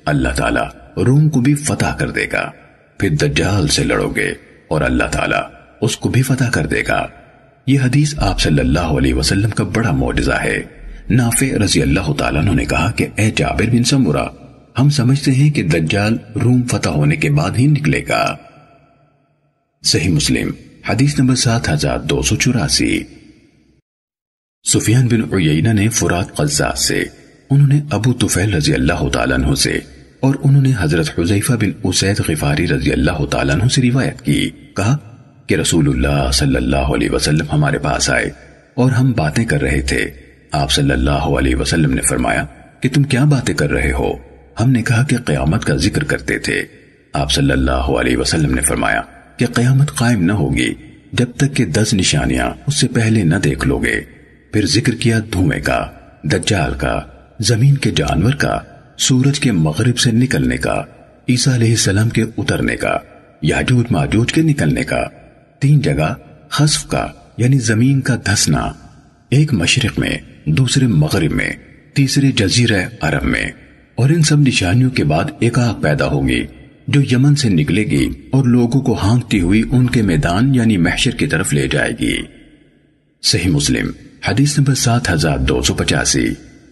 اللہ تعالیٰ روم کو بھی فتح کر دے گا، پھر دجال سے لڑو گے اور اللہ تعالیٰ اس کو بھی فتح کر دے گا۔ یہ حدیث آپ صلی اللہ علیہ وسلم کا بڑا معجزہ ہے۔ نافع رضی اللہ تعالیٰ عنہ نے کہا کہ اے جابر بن سمرہ، ہم سمجھتے ہیں کہ دجال روم فتح ہونے کے بعد ہی نکلے گا۔ صحیح مسلم حدیث نمبر سات ہزار دو سو چوراسی۔ سفیان بن عیینہ نے فرات قزاز سے، انہوں نے ابو طفیل رضی اللہ تعالیٰ عنہ سے اور انہوں نے حضرت حذیفہ بن اسید غفاری رضی اللہ تعالیٰ عنہ سے روایت کی، کہا کہ رسول اللہ صلی اللہ علیہ وسلم ہمارے پاس آئے اور ہم باتیں کر رہے تھے۔ آپ صلی اللہ علیہ وسلم نے فرمایا کہ تم کیا باتیں کر رہے ہو؟ ہم نے کہا کہ قیامت کا ذکر کرتے تھے۔ آپ صلی اللہ علیہ وسلم نے فرمایا کہ قیامت قائم نہ ہوگی جب تک کہ دس نشانیاں اس سے پہلے نہ دیکھ لو گے۔ پھر ذکر کیا دھوئیں کا، دجال کا، زمین کے جانور کا، سورج کے مغرب سے نکلنے کا، عیسیٰ علیہ السلام کے اترنے کا، یاجوج ماجوج کے نکلنے کا، تین جگہ خسف کا یعنی زمین کا دھسنا، ایک مشرق میں، دوسرے مغرب میں، تیسرے جزیرہ عرب میں، اور ان سب نشانیوں کے بعد ایک آگ پیدا ہوگی جو یمن سے نکلے گی اور لوگوں کو ہانکتی ہوئی ان کے میدان یعنی محشر کی طرف لے جائے گی۔ صحیح مسلم حدیث نمبر سات ہزار دو سو پچاسی۔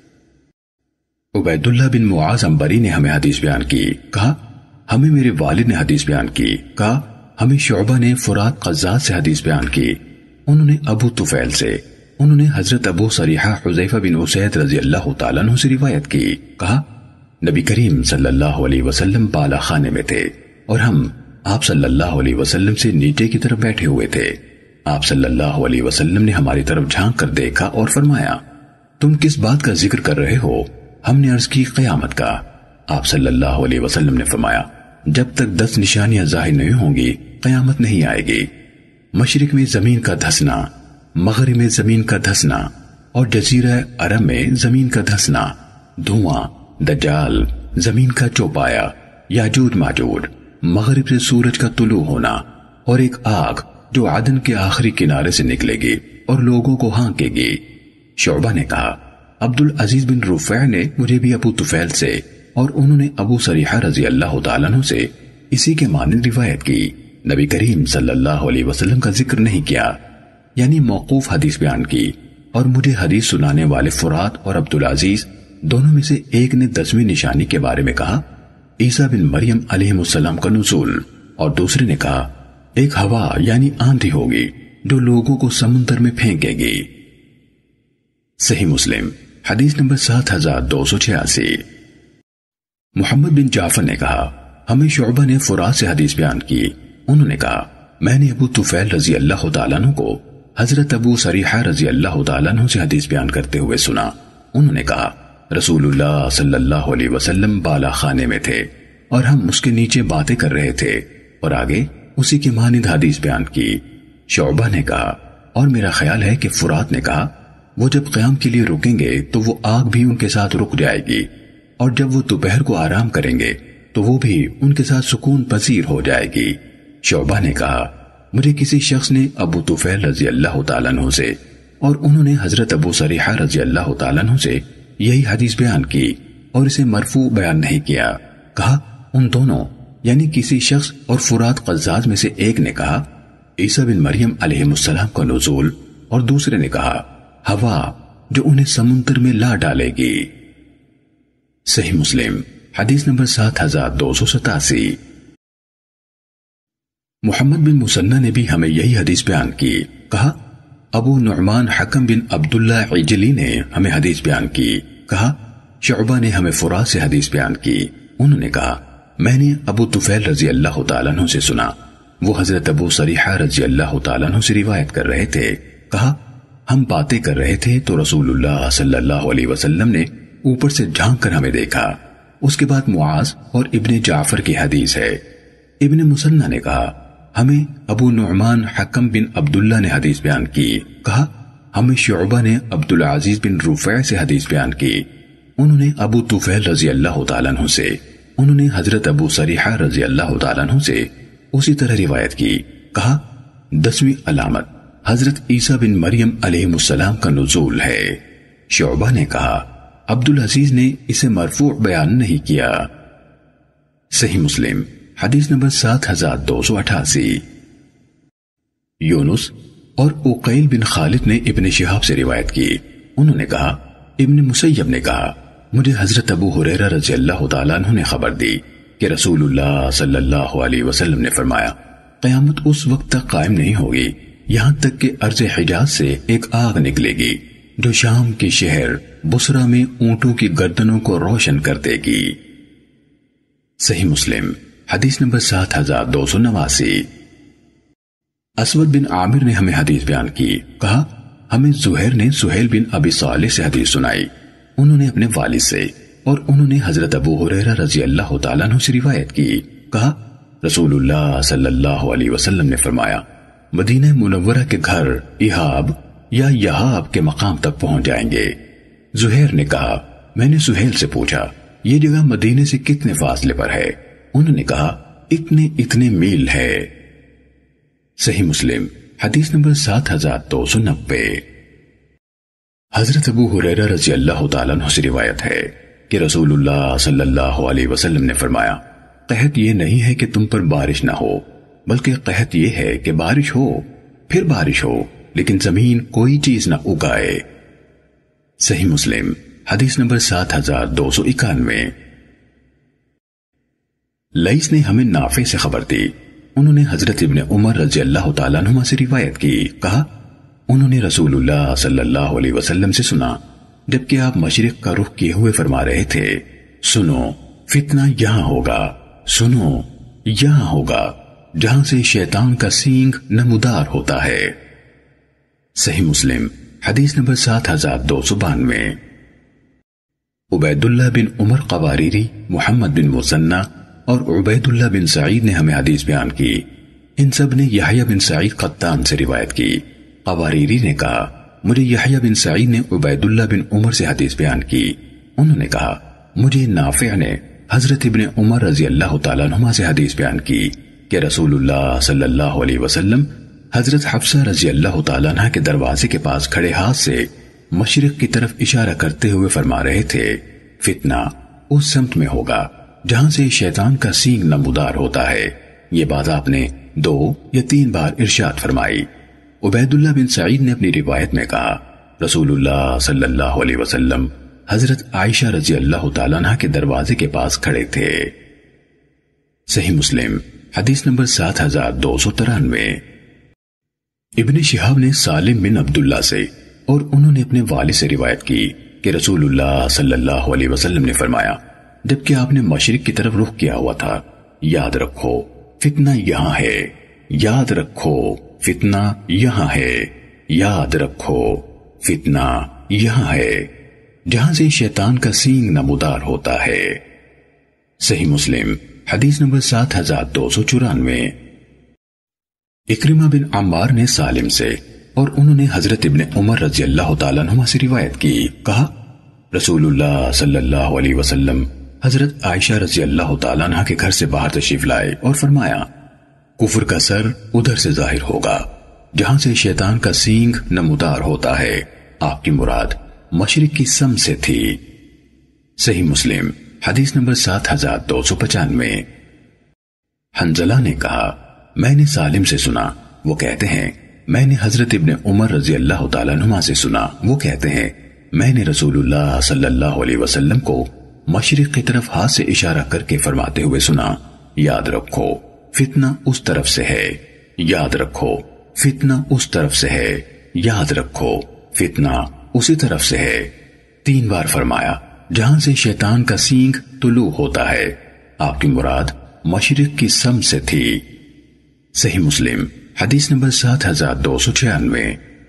عبید اللہ بن معاذ عنبری نے ہمیں حدیث بیان کی، کہا ہمیں میرے والد نے حدیث بیان کی، کہا ہمیں شعبہ نے فرات قزاز سے حدیث بیان کی، انہوں نے ابو طفیل سے، انہوں نے حضرت ابو صریحہ حذیفہ بن اسید رضی اللہ تعالیٰ عنہ سے روایت کی، کہا نبی کریم صلی اللہ علیہ وسلم بالا خانے میں تھے اور ہم آپ صلی اللہ علیہ وسلم سے نیچے کی طرف بیٹھے ہوئے تھے۔ آپ صلی اللہ علیہ وسلم نے ہماری طرف جھانک کر دیکھا اور فرمایا تم کس بات کا ذکر کر رہے ہو؟ ہم نے عرض کی قیامت کا۔ آپ صلی اللہ علیہ وسلم نے فرمایا جب تک دس نشانیاں ظاہر نہیں ہوں گی قیامت نہیں آئے گی۔ مشرق میں زمین کا دھسنا، مغرب میں زمین کا دھسنا اور جزیرہ عرب میں زمین کا دھسنا، دھواں، دجال، زمین کا چوپایا، یاجوج ماجوج، مغرب سے سورج کا طلوع ہونا اور ایک آگ جو عدن کے آخری کنارے سے نکلے گی اور لوگوں کو ہانکے گی۔ شعبہ نے کہا عبدالعزیز بن رفیع نے مجھے بھی ابو طفیل سے اور انہوں نے ابو صریحہ رضی اللہ تعالیٰ عنہ سے اسی کے مانند روایت کی، نبی کریم صلی اللہ علیہ وسلم کا ذکر نہیں کیا، یعنی موقوف حدیث بیان کی، اور مجھے حدیث سنانے والے فرات اور عبدالعزیز دونوں میں سے ایک نے دسویں نشانی کے بارے میں کہا عیسیٰ بن مریم علیہ السلام کا نزول، اور دوسرے نے کہا ایک ہوا یعنی آندھی ہوگی جو لوگوں کو سمندر میں پھینکے گی۔ صحیح مسلم حدیث نمبر سات ہزار دو سو چھیاسی۔ محمد بن جعفر نے کہا ہمیں شعبہ نے فرات سے حدیث بیان کی، انہوں نے کہا میں نے ابو طفیل رضی اللہ تعالیٰ عنہ کو حضرت ابو صریحہ رضی اللہ تعالیٰ عنہ سے حدیث بیان کرتے ہوئے سنا، انہوں نے کہا رسول اللہ صلی اللہ علیہ وسلم بالا خانے میں تھے اور ہم اس کے نیچے باتیں کر رہے تھے، اور آگے اسی کے مانند حدیث بیان کی۔ شعبہ نے کہا اور میرا خیال ہے کہ فرات نے کہا وہ جب قیام کے لیے رکیں گے تو وہ آگ بھی ان کے ساتھ رک جائے گی، اور جب وہ دوپہر کو آرام کریں گے تو وہ بھی ان کے ساتھ سکون پذیر ہو جائے گی۔ شعبہ نے کہا مجھے کسی شخص نے ابو طفیل رضی اللہ تعالیٰ عنہ سے اور انہوں نے حضرت ابو صریحہ رضی اللہ تعالیٰ عنہ سے یہی حدیث بیان کی اور اسے مرفوع بیان نہیں کیا۔ کہا ان دونوں یعنی کسی شخص اور فرات قزاز میں سے ایک نے کہا عیسیٰ بن مریم علیہ السلام کا نزول، اور دوسرے نے کہا ہوا جو انہیں سمندر میں لا ڈالے گی۔ صحیح مسلم حدیث نمبر سات ہزار دو سو ستاسی۔ محمد بن مسنہ نے بھی ہمیں یہی حدیث بیان کی، کہا ابو نعمان حکم بن عبداللہ عجلی نے ہمیں حدیث بیان کی، کہا شعبہ نے ہمیں فرات سے حدیث بیان کی، انہوں نے کہا میں نے ابو طفیل رضی اللہ تعالیٰ عنہ سے سنا، وہ حضرت ابو صریحہ رضی اللہ تعالیٰ عنہ سے روایت کر رہے تھے، کہا ہم باتیں کر رہے تھے تو رسول اللہ صلی اللہ علیہ وسلم نے اوپر سے جھانک کر ہمیں دیکھا۔ اس کے بعد معاذ اور ابن جعفر کی حدیث ہے۔ ابن مسنہ نے کہا ہمیں ابو نعمان حکم بن عبداللہ نے حدیث بیان کی، کہا ہمیں شعبہ نے عبدالعزیز بن رفیع سے حدیث بیان کی، انہوں نے ابو طفیل رضی اللہ تعالیٰ عنہ سے، انہوں نے حضرت ابو صریحہ رضی اللہ تعالیٰ عنہ سے اسی طرح روایت کی، کہا دسویں علامت حضرت عیسیٰ بن مریم علیہ السلام کا نزول ہے۔ شعبہ نے کہا عبدالعزیز نے اسے مرفوع بیان نہیں کیا۔ صحیح مسلم حدیث نمبر سات ہزار دو سو اٹھاسی۔ یونس اور عقیل بن خالد نے ابن شہاب سے روایت کی، انہوں نے کہا ابن مسیب نے کہا مجھے حضرت ابو ہریرہ رضی اللہ تعالیٰ عنہ نے خبر دی کہ رسول اللہ صلی اللہ علیہ وسلم نے فرمایا قیامت اس وقت تک قائم نہیں ہوگی یہاں تک کہ ارض حجاز سے ایک آگ نکلے گی جو شام کے شہر بصرہ میں اونٹوں کی گردنوں کو روشن کر دے گی۔ صحیح مسلم حدیث نمبر سات ہزار دو سو نواسی۔ اسود بن عامر نے ہمیں حدیث بیان کی، کہا ہمیں زہیر نے سہیل بن ابی صالح سے حدیث سنائی، انہوں نے اپنے والد سے اور انہوں نے حضرت ابو ہریرہ رضی اللہ تعالیٰ عنہ سے روایت کی، کہا رسول اللہ صلی اللہ علیہ وسلم نے فرمایا مدینہ منورہ کے گھر احاب یا یحاب کے مقام تک پہنچ جائیں گے۔ زہیر نے کہا میں نے سہیل سے پوچھا یہ جگہ مدینے سے کتنے فاصلے پر ہے؟ انہوں نے کہا اتنے اتنے میل ہے۔ صحیح مسلم حدیث نمبر سات ہزار دو سو نبے۔ حضرت ابو ہریرہ رضی اللہ تعالیٰ عنہ سے روایت ہے کہ رسول اللہ صلی اللہ علیہ وسلم نے فرمایا قحط یہ نہیں ہے کہ تم پر بارش نہ ہو، بلکہ قحط یہ ہے کہ بارش ہو پھر بارش ہو لیکن زمین کوئی چیز نہ اگائے۔ صحیح مسلم حدیث نمبر سات ہزار دو سو اکانوے۔ لئیس نے ہمیں نافع سے خبر دی، انہوں نے حضرت ابن عمر رضی اللہ تعالیٰ عنہما سے روایت کی، کہا انہوں نے رسول اللہ صلی اللہ علیہ وسلم سے سنا جبکہ آپ مشرق کا رخ کیے ہوئے فرما رہے تھے سنو فتنہ یہاں ہوگا، سنو یہاں ہوگا جہاں سے شیطان کا سینگ نمودار ہوتا ہے۔ صحیح مسلم حدیث نمبر سات ہزار دو سو بانوے۔ عبید اللہ بن عمر قواریری، محمد بن مثنی اور عبید اللہ بن سعید نے ہمیں حدیث بیان کی، ان سب نے یحییٰ بن سعید قطان سے روایت کی۔ قواریری نے کہا مجھے یحییٰ بن سعید نے عبید اللہ بن عمر سے حدیث بیان کی، انہوں نے کہا مجھے نافع نے حضرت ابن عمر رضی اللہ تعالیٰ عنہما سے حدیث بیان کی کہ رسول اللہ صلی اللہ علیہ وسلم حضرت حفصہ رضی اللہ تعالیٰ عنہ کے دروازے کے پاس کھڑے ہاتھ سے مشرق کی طرف اشارہ کرتے ہوئے فرما رہے تھے فتنہ اس سمت میں ہوگا جہاں سے شیطان کا سینگ نمودار ہوتا ہے۔ یہ بات آپ نے دو یا تین بار ارشاد فرمائی۔ عبید اللہ بن سعید نے اپنی روایت میں کہا رسول اللہ صلی اللہ علیہ وسلم حضرت عائشہ رضی اللہ تعالیٰ عنہ کے دروازے کے پاس کھڑے تھے۔ صحیح مسلم حدیث نمبر سات ہزار دو سو ترانوے۔ ابن شہاب نے سالم بن عبداللہ سے اور انہوں نے اپنے والد سے روایت کی کہ رسول اللہ صلی اللہ علیہ وسلم نے فرمایا جبکہ آپ نے مشرق کی طرف رخ کیا ہوا تھا یاد رکھو فتنہ یہاں ہے، یاد رکھو فتنہ یہاں ہے، یاد رکھو فتنہ یہاں ہے جہاں سے شیطان کا سینگ نمودار ہوتا ہے۔ صحیح مسلم حدیث نمبر سات ہزار دو سو چورانوے۔ اکرمہ بن عمار نے سالم سے اور انہوں نے حضرت ابن عمر رضی اللہ تعالیٰ عنہما سے روایت کی، کہا رسول اللہ صلی اللہ علیہ وسلم حضرت عائشہ رضی اللہ تعالیٰ عنہ کے گھر سے باہر تشریف لائے اور فرمایا کفر کا سر ادھر سے ظاہر ہوگا جہاں سے شیطان کا سینگ نمودار ہوتا ہے، آپ کی مراد مشرق کی سم سے تھی۔ صحیح مسلم حدیث نمبر سات ہزار دو سو پچانوے۔ حنزلہ نے کہا میں نے سالم سے سنا، وہ کہتے ہیں میں نے حضرت ابن عمر رضی اللہ تعالیٰ عنہما سے سنا، وہ کہتے ہیں میں نے رسول اللہ صلی اللہ علیہ وسلم کو مشرق کی طرف ہاتھ سے اشارہ کر کے فرماتے ہوئے سنا یاد رکھو فتنہ اس طرف سے ہے، یاد رکھو فتنہ اس طرف سے ہے، یاد رکھو فتنہ اسی طرف سے ہے، تین بار فرمایا جہاں سے شیطان کا سینگ طلوع ہوتا ہے، آپ کی مراد مشرق کی سم سے تھی۔ صحیح مسلم حدیث نمبر سات ہزار دو سو چھیانوے۔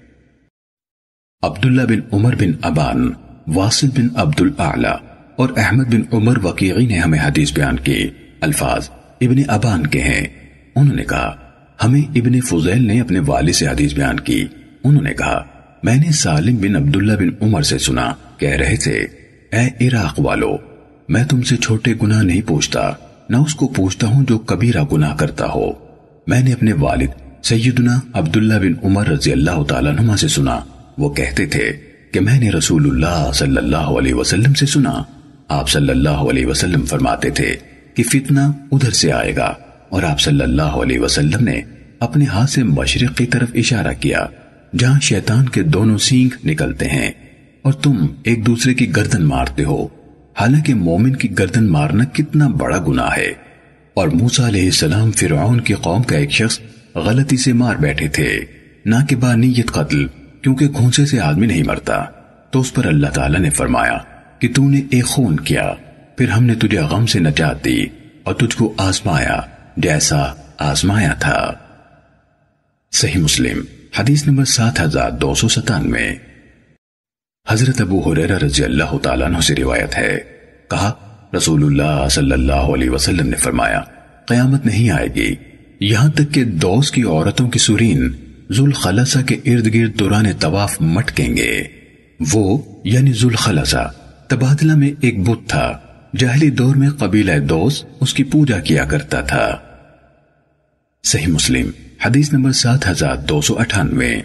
عبداللہ بن عمر بن ابان، واصل بن عبد الاعلی اور احمد بن عمر وقیعی نے ہمیں حدیث بیان کی، الفاظ ابن ابان کے ہیں۔ انہوں نے کہا ہمیں ابن فضیل نے اپنے والد سے حدیث بیان کی، انہوں نے کہا میں نے سالم بن عبداللہ بن عمر سے سنا، کہہ رہے تھے اے عراق والو میں تم سے چھوٹے گناہ نہیں پوچھتا، نہ اس کو پوچھتا ہوں جو کبیرہ گناہ کرتا ہو۔ میں نے اپنے والد سیدنا عبداللہ بن عمر رضی اللہ تعالیٰ عنہما سے سنا، وہ کہتے تھے کہ میں نے رسول اللہ صلی اللہ علیہ وسلم سے سنا، آپ صلی اللہ علیہ وسلم فرماتے تھے کہ فتنہ ادھر سے آئے گا، اور آپ صلی اللہ علیہ وسلم نے اپنے ہاتھ سے مشرق کی طرف اشارہ کیا جہاں شیطان کے دونوں سینگ نکلتے ہیں، اور تم ایک دوسرے کی گردن مارتے ہو، حالانکہ مومن کی گردن مارنا کتنا بڑا گناہ ہے۔ اور موسیٰ علیہ السلام فرعون کی قوم کا ایک شخص غلطی سے مار بیٹھے تھے، نہ کہ بانیت قتل، کیونکہ گھونسے سے آدمی نہیں مرتا، تو اس پر اللہ تعالیٰ نے فرمایا کہ تو نے ایک خون کیا، پھر ہم نے تجھے غم سے نجات دی اور تجھ کو آزمایا جیسا آزمایا تھا۔ صحیح مسلم حدیث نمبر سات ہزار دو سو ستانوے۔ حضرت ابو ہریرہ رضی اللہ تعالیٰ عنہ سے روایت ہے، کہا رسول اللہ صلی اللہ علیہ وسلم نے فرمایا، قیامت نہیں آئے گی یہاں تک کہ دوس کی عورتوں کی سورین ذوالخلصہ کے ارد گرد دوران طواف مٹکیں گے۔ وہ یعنی ذوالخلصہ تبادلہ میں ایک بت تھا، جاہلی دور میں قبیلہ دوس اس کی پوجا کیا کرتا تھا۔ صحیح مسلم حدیث نمبر سات ہزار دو سو اٹھانوے۔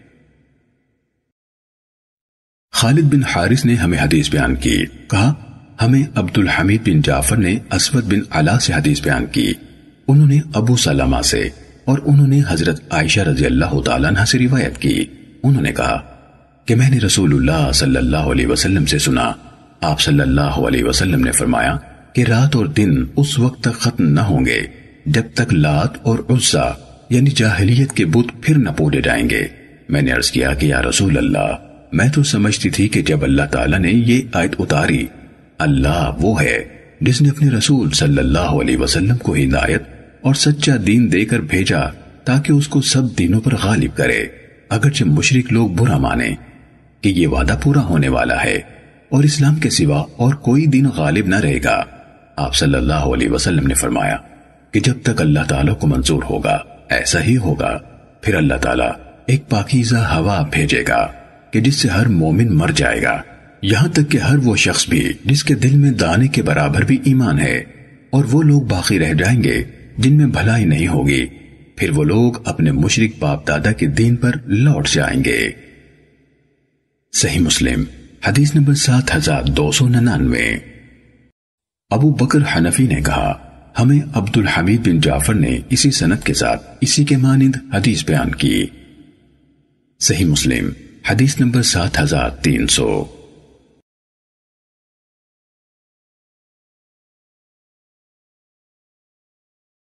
خالد بن حارث نے ہمیں حدیث بیان کی، کہا ہمیں عبد الحمید بن جعفر نے اسود بن علا سے حدیث بیان کی، انہوں نے ابو سلمہ سے، اور انہوں نے حضرت عائشہ رضی اللہ تعالیٰ عنہ سے روایت کی، انہوں نے کہا کہ میں نے رسول اللہ صلی اللہ علیہ وسلم سے سنا، آپ صلی اللہ علیہ وسلم نے فرمایا کہ رات اور دن اس وقت تک ختم نہ ہوں گے جب تک لات اور عزا یعنی جاہلیت کے بت پھر نہ پوجے جائیں گے۔ میں نے عرض کیا کہ یا رسول اللہ، میں تو سمجھتی تھی کہ جب اللہ تعالیٰ نے یہ آیت اتاری، اللہ وہ ہے جس نے اپنے رسول صلی اللہ علیہ وسلم کو ہدایت اور سچا دین دے کر بھیجا تاکہ اس کو سب دینوں پر غالب کرے، اگرچہ مشرک لوگ برا مانیں، کہ یہ وعدہ پورا ہونے والا ہے اور اسلام کے سوا اور کوئی دین غالب نہ رہے گا۔ آپ صلی اللہ علیہ وسلم نے فرمایا کہ جب تک اللہ تعالیٰ کو منظور ہوگا ایسا ہی ہوگا، پھر اللہ تعالیٰ ایک پاکیزہ ہوا بھیجے گا کہ جس سے ہر مومن مر جائے گا، یہاں تک کہ ہر وہ شخص بھی جس کے دل میں دانے کے برابر بھی ایمان ہے، اور وہ لوگ باقی رہ جائیں گے جن میں بھلائی نہیں ہوگی، پھر وہ لوگ اپنے مشرک باپ دادا کے دین پر لوٹ جائیں گے۔ صحیح مسلم حدیث نمبر سات ہزار دو سو ننانوے۔ ابو بکر حنفی نے کہا ہمیں عبد الحمید بن جعفر نے اسی سند کے ساتھ اسی کے مانند حدیث بیان کی۔ صحیح مسلم حدیث نمبر سات ہزار تین سو۔